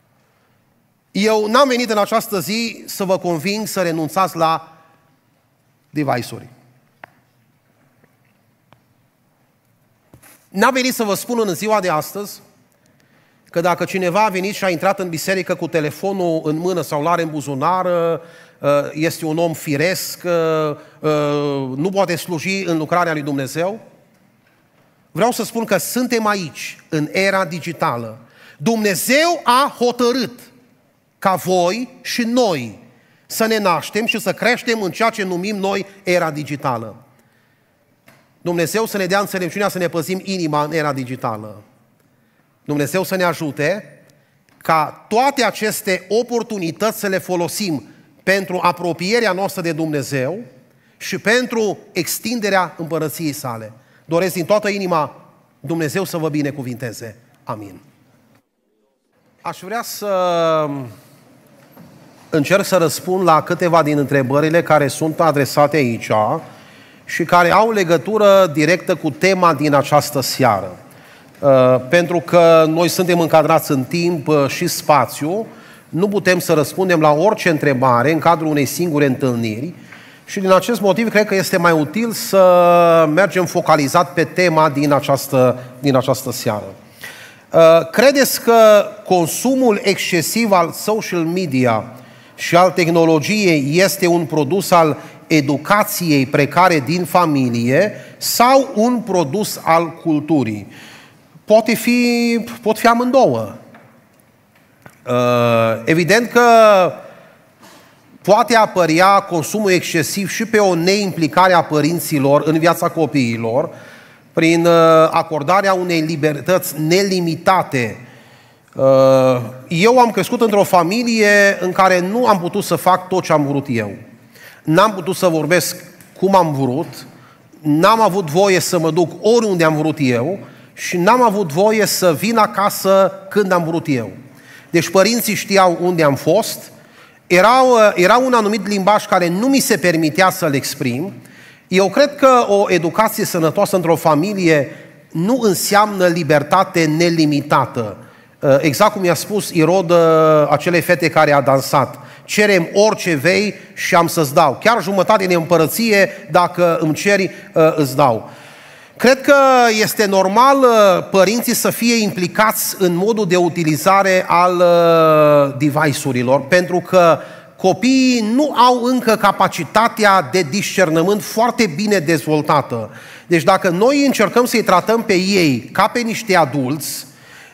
Eu n-am venit în această zi să vă conving să renunțați la device-uri. N-am venit să vă spun în ziua de astăzi că dacă cineva a venit și a intrat în biserică cu telefonul în mână sau l-are în buzunar, este un om firesc, nu poate sluji în lucrarea lui Dumnezeu. Vreau să spun că suntem aici, în era digitală. Dumnezeu a hotărât ca voi și noi să ne naștem și să creștem în ceea ce numim noi era digitală. Dumnezeu să ne dea înțelepciunea să ne păzim inima în era digitală. Dumnezeu să ne ajute ca toate aceste oportunități să le folosim pentru apropierea noastră de Dumnezeu și pentru extinderea împărăției sale. Doresc din toată inima Dumnezeu să vă binecuvinteze. Amin. Aș vrea să încerc să răspund la câteva din întrebările care sunt adresate aici și care au legătură directă cu tema din această seară. Pentru că noi suntem încadrați în timp și spațiu, nu putem să răspundem la orice întrebare în cadrul unei singure întâlniri și din acest motiv cred că este mai util să mergem focalizat pe tema din această, din această seară. Credeți că consumul excesiv al social media și al tehnologiei este un produs al educației precare din familie sau un produs al culturii? Poate fi, pot fi amândouă. Evident că poate apărea consumul excesiv și pe o neimplicare a părinților în viața copiilor, prin acordarea unei libertăți nelimitate. Eu am crescut într-o familie în care nu am putut să fac tot ce am vrut eu. N-am putut să vorbesc cum am vrut, n-am avut voie să mă duc oriunde am vrut eu și n-am avut voie să vin acasă când am vrut eu. Deci părinții știau unde am fost, era, era un anumit limbaj care nu mi se permitea să-l exprim. Eu cred că o educație sănătoasă într-o familie nu înseamnă libertate nelimitată. Exact cum i-a spus Irod acelei fete care a dansat. Cerem orice vei și am să-ți dau. Chiar jumătate de împărăție, dacă îmi ceri, îți dau. Cred că este normal părinții să fie implicați în modul de utilizare al device-urilor, pentru că copiii nu au încă capacitatea de discernământ foarte bine dezvoltată. Deci dacă noi încercăm să-i tratăm pe ei ca pe niște adulți,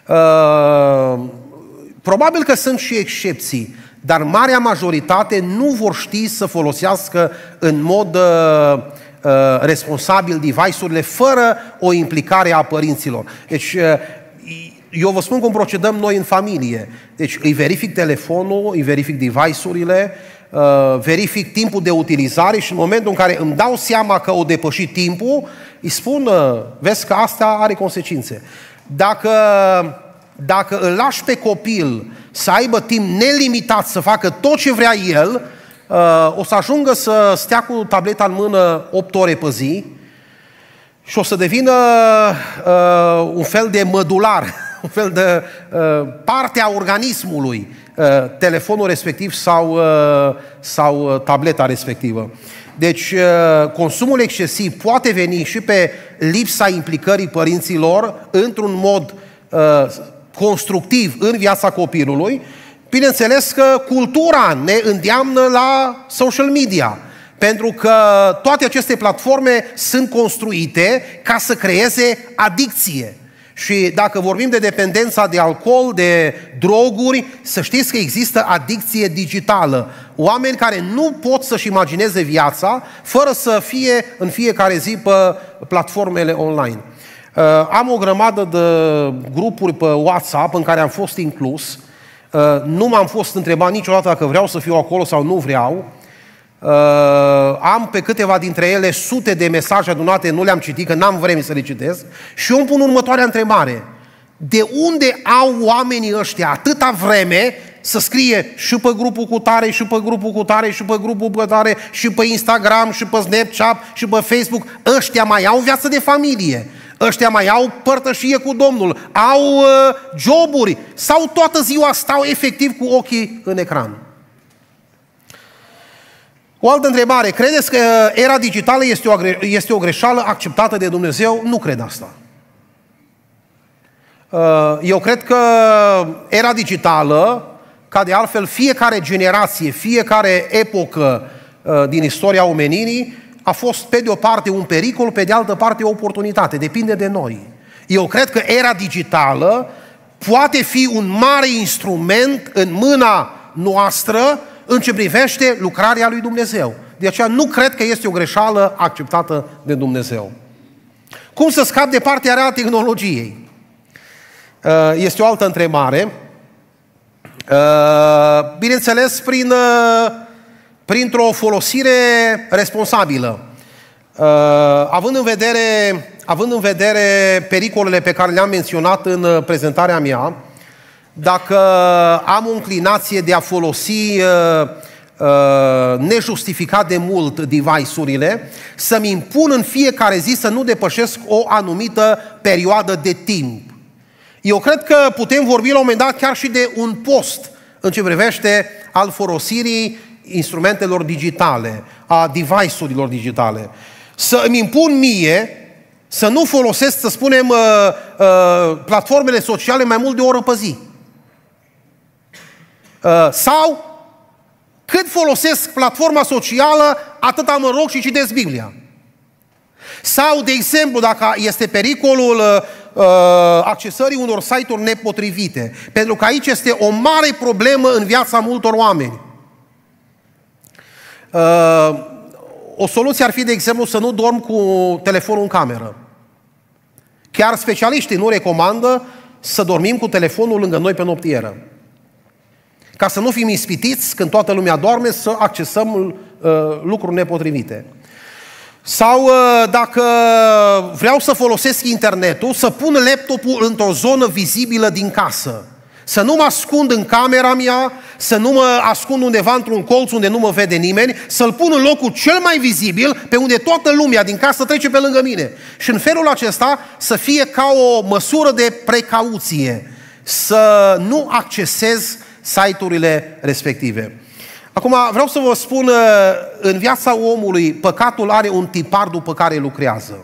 probabil că sunt și excepții, dar marea majoritate nu vor ști să folosească în mod uh, uh, responsabil device-urile fără o implicare a părinților. Deci uh, eu vă spun cum procedăm noi în familie. Deci îi verific telefonul, îi verific device-urile, uh, verific timpul de utilizare și în momentul în care îmi dau seama că o depășit timpul, îi spun, uh, vezi că asta are consecințe. Dacă, dacă îl lași pe copil să aibă timp nelimitat să facă tot ce vrea el, o să ajungă să stea cu tableta în mână opt ore pe zi și o să devină un fel de mădular, un fel de parte a organismului, telefonul respectiv sau, sau tableta respectivă. Deci consumul excesiv poate veni și pe lipsa implicării părinților într-un mod constructiv în viața copilului. Bineînțeles că cultura ne îndeamnă la social media, pentru că toate aceste platforme sunt construite ca să creeze adicție. Și dacă vorbim de dependența de alcool, de droguri, să știți că există adicție digitală. Oameni care nu pot să-și imagineze viața fără să fie în fiecare zi pe platformele online. Uh, am o grămadă de grupuri pe WhatsApp în care am fost inclus. Uh, nu m-am fost întrebat niciodată dacă vreau să fiu acolo sau nu vreau. Uh, am pe câteva dintre ele sute de mesaje adunate, nu le-am citit, că n-am vreme să le citesc. Și eu îmi pun următoarea întrebare. De unde au oamenii ăștia atâta vreme să scrie și pe grupul cu tare, și pe grupul cu tare, și pe grupul cu tare, și pe Instagram, și pe Snapchat, și pe Facebook? Ăștia mai au viață de familie. Ăștia mai au părtășie cu Domnul, au uh, joburi sau toată ziua stau efectiv cu ochii în ecran. O altă întrebare. Credeți că era digitală este o, este o greșeală acceptată de Dumnezeu? Nu cred asta. Uh, eu cred că era digitală, ca de altfel fiecare generație, fiecare epocă uh, din istoria omenirii, a fost pe de o parte un pericol, pe de altă parte o oportunitate. Depinde de noi. Eu cred că era digitală poate fi un mare instrument în mâna noastră în ce privește lucrarea lui Dumnezeu. De aceea nu cred că este o greșeală acceptată de Dumnezeu. Cum să scap de partea rea a tehnologiei? Este o altă întrebare. Bineînțeles, prin... printr-o folosire responsabilă. Uh, având în vedere, având în vedere pericolele pe care le-am menționat în prezentarea mea, dacă am o inclinație de a folosi uh, uh, nejustificat de mult device-urile, să-mi impun în fiecare zi să nu depășesc o anumită perioadă de timp. Eu cred că putem vorbi la un moment dat chiar și de un post în ce privește al folosirii instrumentelor digitale, a device-urilor digitale. Să îmi impun mie să nu folosesc, să spunem, uh, uh, platformele sociale mai mult de o oră pe zi. Uh, sau cât folosesc platforma socială, atâta mă rog și citesc Biblia. Sau, de exemplu, dacă este pericolul uh, accesării unor site-uri nepotrivite. Pentru că aici este o mare problemă în viața multor oameni. Uh, o soluție ar fi, de exemplu, să nu dorm cu telefonul în cameră. Chiar specialiștii nu recomandă să dormim cu telefonul lângă noi pe noptieră. Ca să nu fim ispitiți când toată lumea doarme să accesăm uh, lucruri nepotrivite. Sau dacă vreau să folosesc internetul, să pun laptopul într-o zonă vizibilă din casă. Să nu mă ascund în camera mea, să nu mă ascund undeva într-un colț unde nu mă vede nimeni, să-l pun în locul cel mai vizibil, pe unde toată lumea din casă trece pe lângă mine. Și în felul acesta să fie ca o măsură de precauție, să nu accesez site-urile respective. Acum vreau să vă spun, în viața omului, păcatul are un tipar după care lucrează.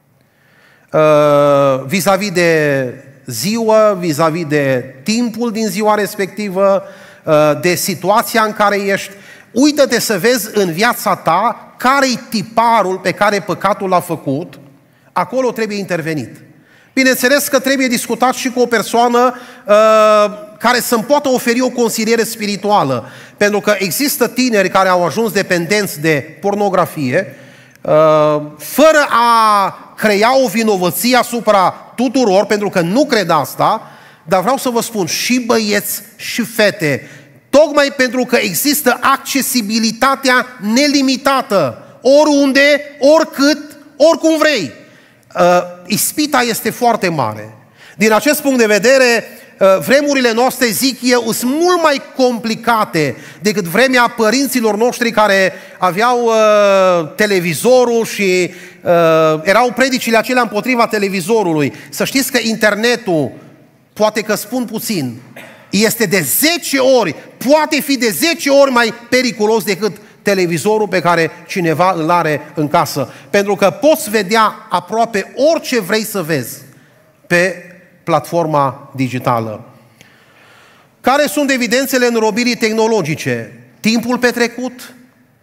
Vis-a-vis de ziua, vis-a-vis de timpul din ziua respectivă, de situația în care ești. Uită-te să vezi în viața ta care-i tiparul pe care păcatul l-a făcut, acolo trebuie intervenit. Bineînțeles că trebuie discutat și cu o persoană uh, care să-mi poată oferi o consiliere spirituală, pentru că există tineri care au ajuns dependenți de pornografie, uh, fără a crea o vinovăție asupra tuturor, pentru că nu cred asta, dar vreau să vă spun, și băieți și fete, tocmai pentru că există accesibilitatea nelimitată, oriunde, oricât, oricum vrei. Uh, ispita este foarte mare. Din acest punct de vedere, uh, vremurile noastre, zic eu, sunt mult mai complicate decât vremea părinților noștri care aveau uh, televizorul și uh, erau predicile acelea împotriva televizorului. Să știți că internetul, poate că spun puțin, este de zece ori, poate fi de zece ori mai periculos decât televizorul pe care cineva îl are în casă. Pentru că poți vedea aproape orice vrei să vezi pe platforma digitală. Care sunt evidențele înrobirii tehnologice? Timpul petrecut,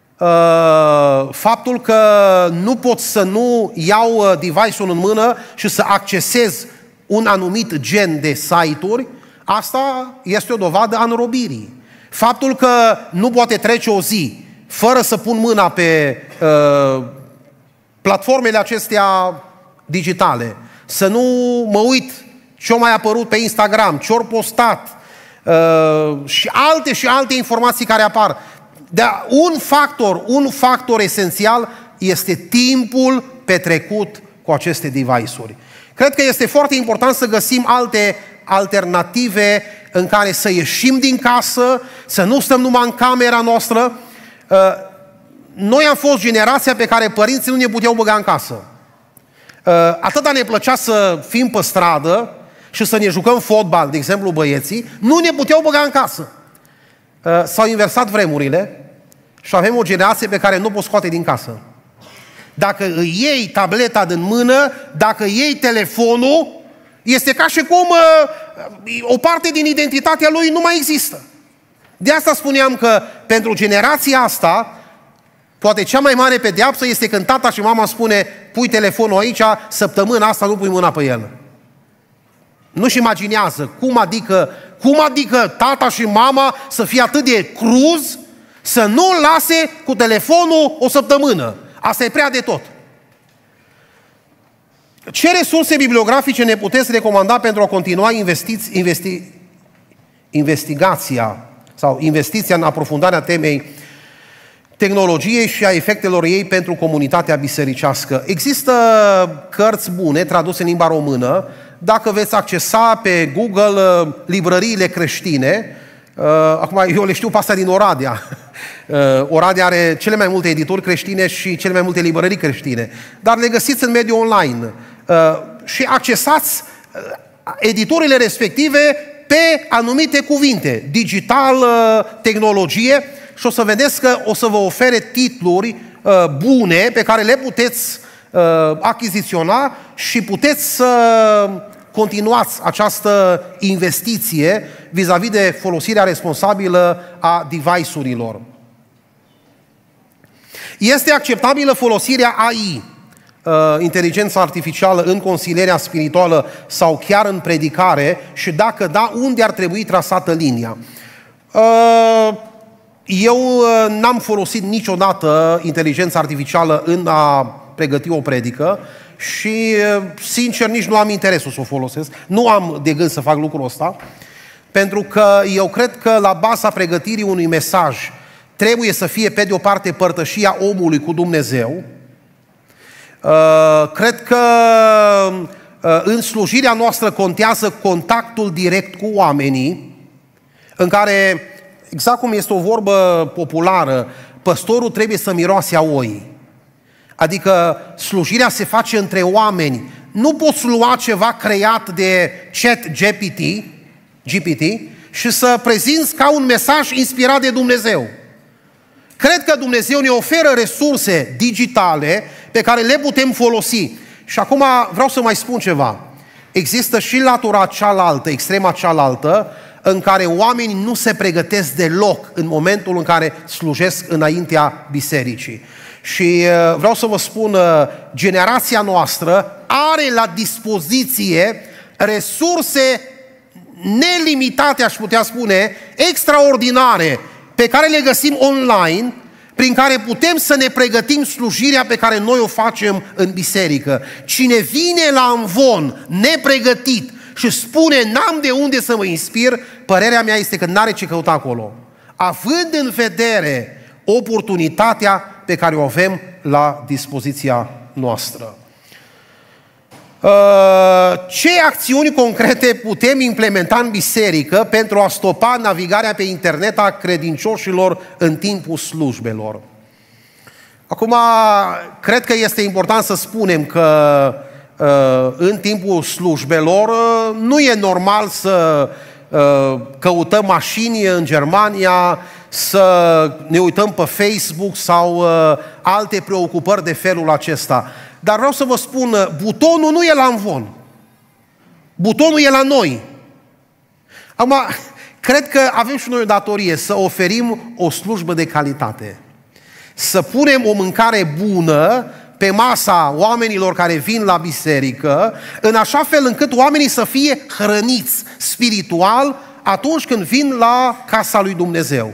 faptul că nu pot să nu iau device-ul în mână și să accesez un anumit gen de site-uri, asta este o dovadă a înrobirii. Faptul că nu poate trece o zi fără să pun mâna pe uh, platformele acestea digitale, să nu mă uit ce-a mai apărut pe Instagram, ce-au postat uh, și alte și alte informații care apar. Dar un factor, un factor esențial este timpul petrecut cu aceste device-uri. Cred că este foarte important să găsim alte alternative în care să ieșim din casă, să nu stăm numai în camera noastră. Noi am fost generația pe care părinții nu ne puteau băga în casă. Atâta ne plăcea să fim pe stradă și să ne jucăm fotbal, de exemplu băieții, nu ne puteau băga în casă. S-au inversat vremurile și avem o generație pe care nu poți scoate din casă. Dacă îi iei tableta din mână, dacă iei telefonul, este ca și cum o parte din identitatea lui nu mai există. De asta spuneam că pentru generația asta, poate cea mai mare pedeapsă este când tata și mama spune, pui telefonul aici, săptămâna asta nu pui mâna pe el. Nu-și imaginează cum adică, cum adică tata și mama să fie atât de cruz, să nu-l lase cu telefonul o săptămână. Asta e prea de tot. Ce resurse bibliografice ne puteți recomanda pentru a continua investiți, investi, investigația sau investiția în aprofundarea temei tehnologiei și a efectelor ei pentru comunitatea bisericească? Există cărți bune traduse în limba română. Dacă veți accesa pe Google librăriile creștine, acum eu le știu pe astea din Oradea. Oradea are cele mai multe edituri creștine și cele mai multe librării creștine, dar le găsiți în mediul online și accesați editurile respective pe anumite cuvinte, digital, tehnologie, și o să vedeți că o să vă ofere titluri bune pe care le puteți achiziționa și puteți să continuați această investiție vis-a-vis de folosirea responsabilă a device-urilor. Este acceptabilă folosirea A I, inteligența artificială, în consilierea spirituală sau chiar în predicare, și dacă da, unde ar trebui trasată linia? Eu n-am folosit niciodată inteligența artificială în a pregăti o predică și, sincer, nici nu am interesul să o folosesc. Nu am de gând să fac lucrul ăsta, pentru că eu cred că la baza pregătirii unui mesaj trebuie să fie, pe de o parte, părtășia omului cu Dumnezeu, Cred că în slujirea noastră contează contactul direct cu oamenii, în care, exact cum este o vorbă populară, păstorul trebuie să miroase a oi. Adică slujirea se face între oameni. Nu poți lua ceva creat de Chat G P T, G P T și să prezinți ca un mesaj inspirat de Dumnezeu. Cred că Dumnezeu ne oferă resurse digitale pe care le putem folosi. Și acum vreau să mai spun ceva. Există și latura cealaltă, extrema cealaltă, în care oamenii nu se pregătesc deloc în momentul în care slujesc înaintea bisericii. Și vreau să vă spun, generația noastră are la dispoziție resurse nelimitate, aș putea spune, extraordinare, pe care le găsim online, prin care putem să ne pregătim slujirea pe care noi o facem în biserică. Cine vine la amvon nepregătit și spune n-am de unde să mă inspir, părerea mea este că n-are ce căuta acolo. Având în vedere oportunitatea pe care o avem la dispoziția noastră. Ce acțiuni concrete putem implementa în biserică pentru a stopa navigarea pe internet a credincioșilor în timpul slujbelor? Acum, cred că este important să spunem că în timpul slujbelor nu e normal să căutăm mașini în Germania, să ne uităm pe Facebook sau alte preocupări de felul acesta. Dar vreau să vă spun, butonul nu e la amvon. Butonul e la noi. Acum, cred că avem și noi o datorie să oferim o slujbă de calitate. Să punem o mâncare bună pe masa oamenilor care vin la biserică, în așa fel încât oamenii să fie hrăniți spiritual atunci când vin la casa lui Dumnezeu.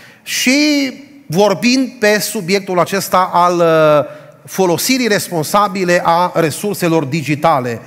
Și vorbind pe subiectul acesta al folosirii responsabile a resurselor digitale.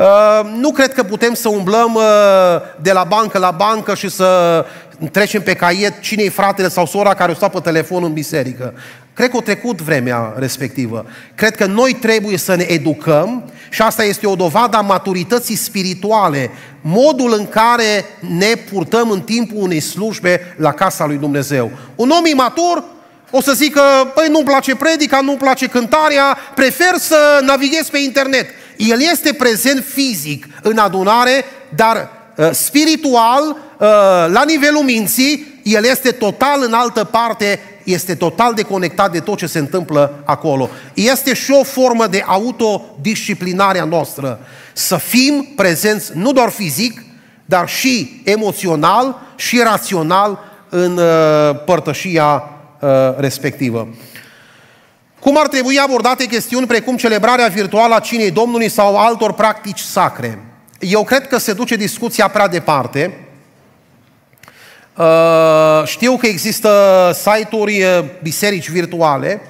Nu cred că putem să umblăm de la bancă la bancă și să trecem pe caiet cine-i fratele sau sora care o stă pe telefon în biserică. Cred că a trecut vremea respectivă. Cred că noi trebuie să ne educăm și asta este o dovadă a maturității spirituale, modul în care ne purtăm în timpul unei slujbe la casa lui Dumnezeu. Un om imatur o să zică, păi nu-mi place predica, nu-mi place cântarea, prefer să navighez pe internet. El este prezent fizic în adunare, dar uh, spiritual, uh, la nivelul minții, el este total în altă parte, este total deconectat de tot ce se întâmplă acolo. Este și o formă de autodisciplinare a noastră. Să fim prezenți nu doar fizic, dar și emoțional și rațional în uh, părtășia respectivă. Cum ar trebui abordate chestiuni precum celebrarea virtuală a cinei Domnului sau altor practici sacre? Eu cred că se duce discuția prea departe. Știu că există site-uri, biserici virtuale.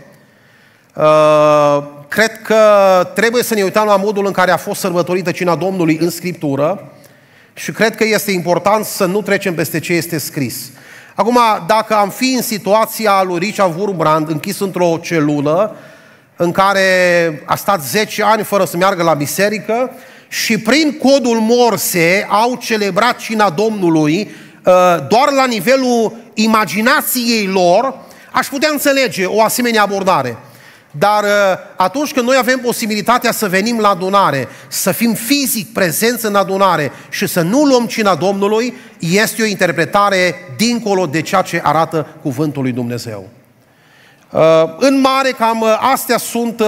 Cred că trebuie să ne uităm la modul în care a fost sărbătorită cina Domnului în Scriptură și cred că este important să nu trecem peste ce este scris. Acum, dacă am fi în situația lui Richard Wurmbrand, închis într-o celulă, în care a stat zece ani fără să meargă la biserică și prin codul Morse au celebrat cina Domnului doar la nivelul imaginației lor, aș putea înțelege o asemenea abordare. Dar atunci când noi avem posibilitatea să venim la adunare, să fim fizic prezenți în adunare și să nu luăm cina Domnului, este o interpretare dincolo de ceea ce arată cuvântul lui Dumnezeu. În mare, cam astea sunt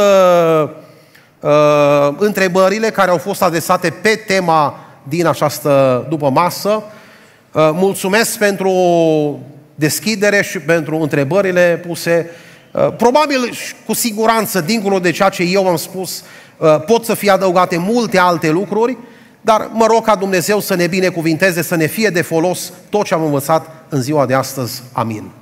întrebările care au fost adresate pe tema din această dupămasă. Mulțumesc pentru deschidere și pentru întrebările puse. Probabil, cu siguranță, dincolo de ceea ce eu am spus, pot să fie adăugate multe alte lucruri, dar mă rog ca Dumnezeu să ne binecuvinteze, să ne fie de folos tot ce am învățat în ziua de astăzi. Amin.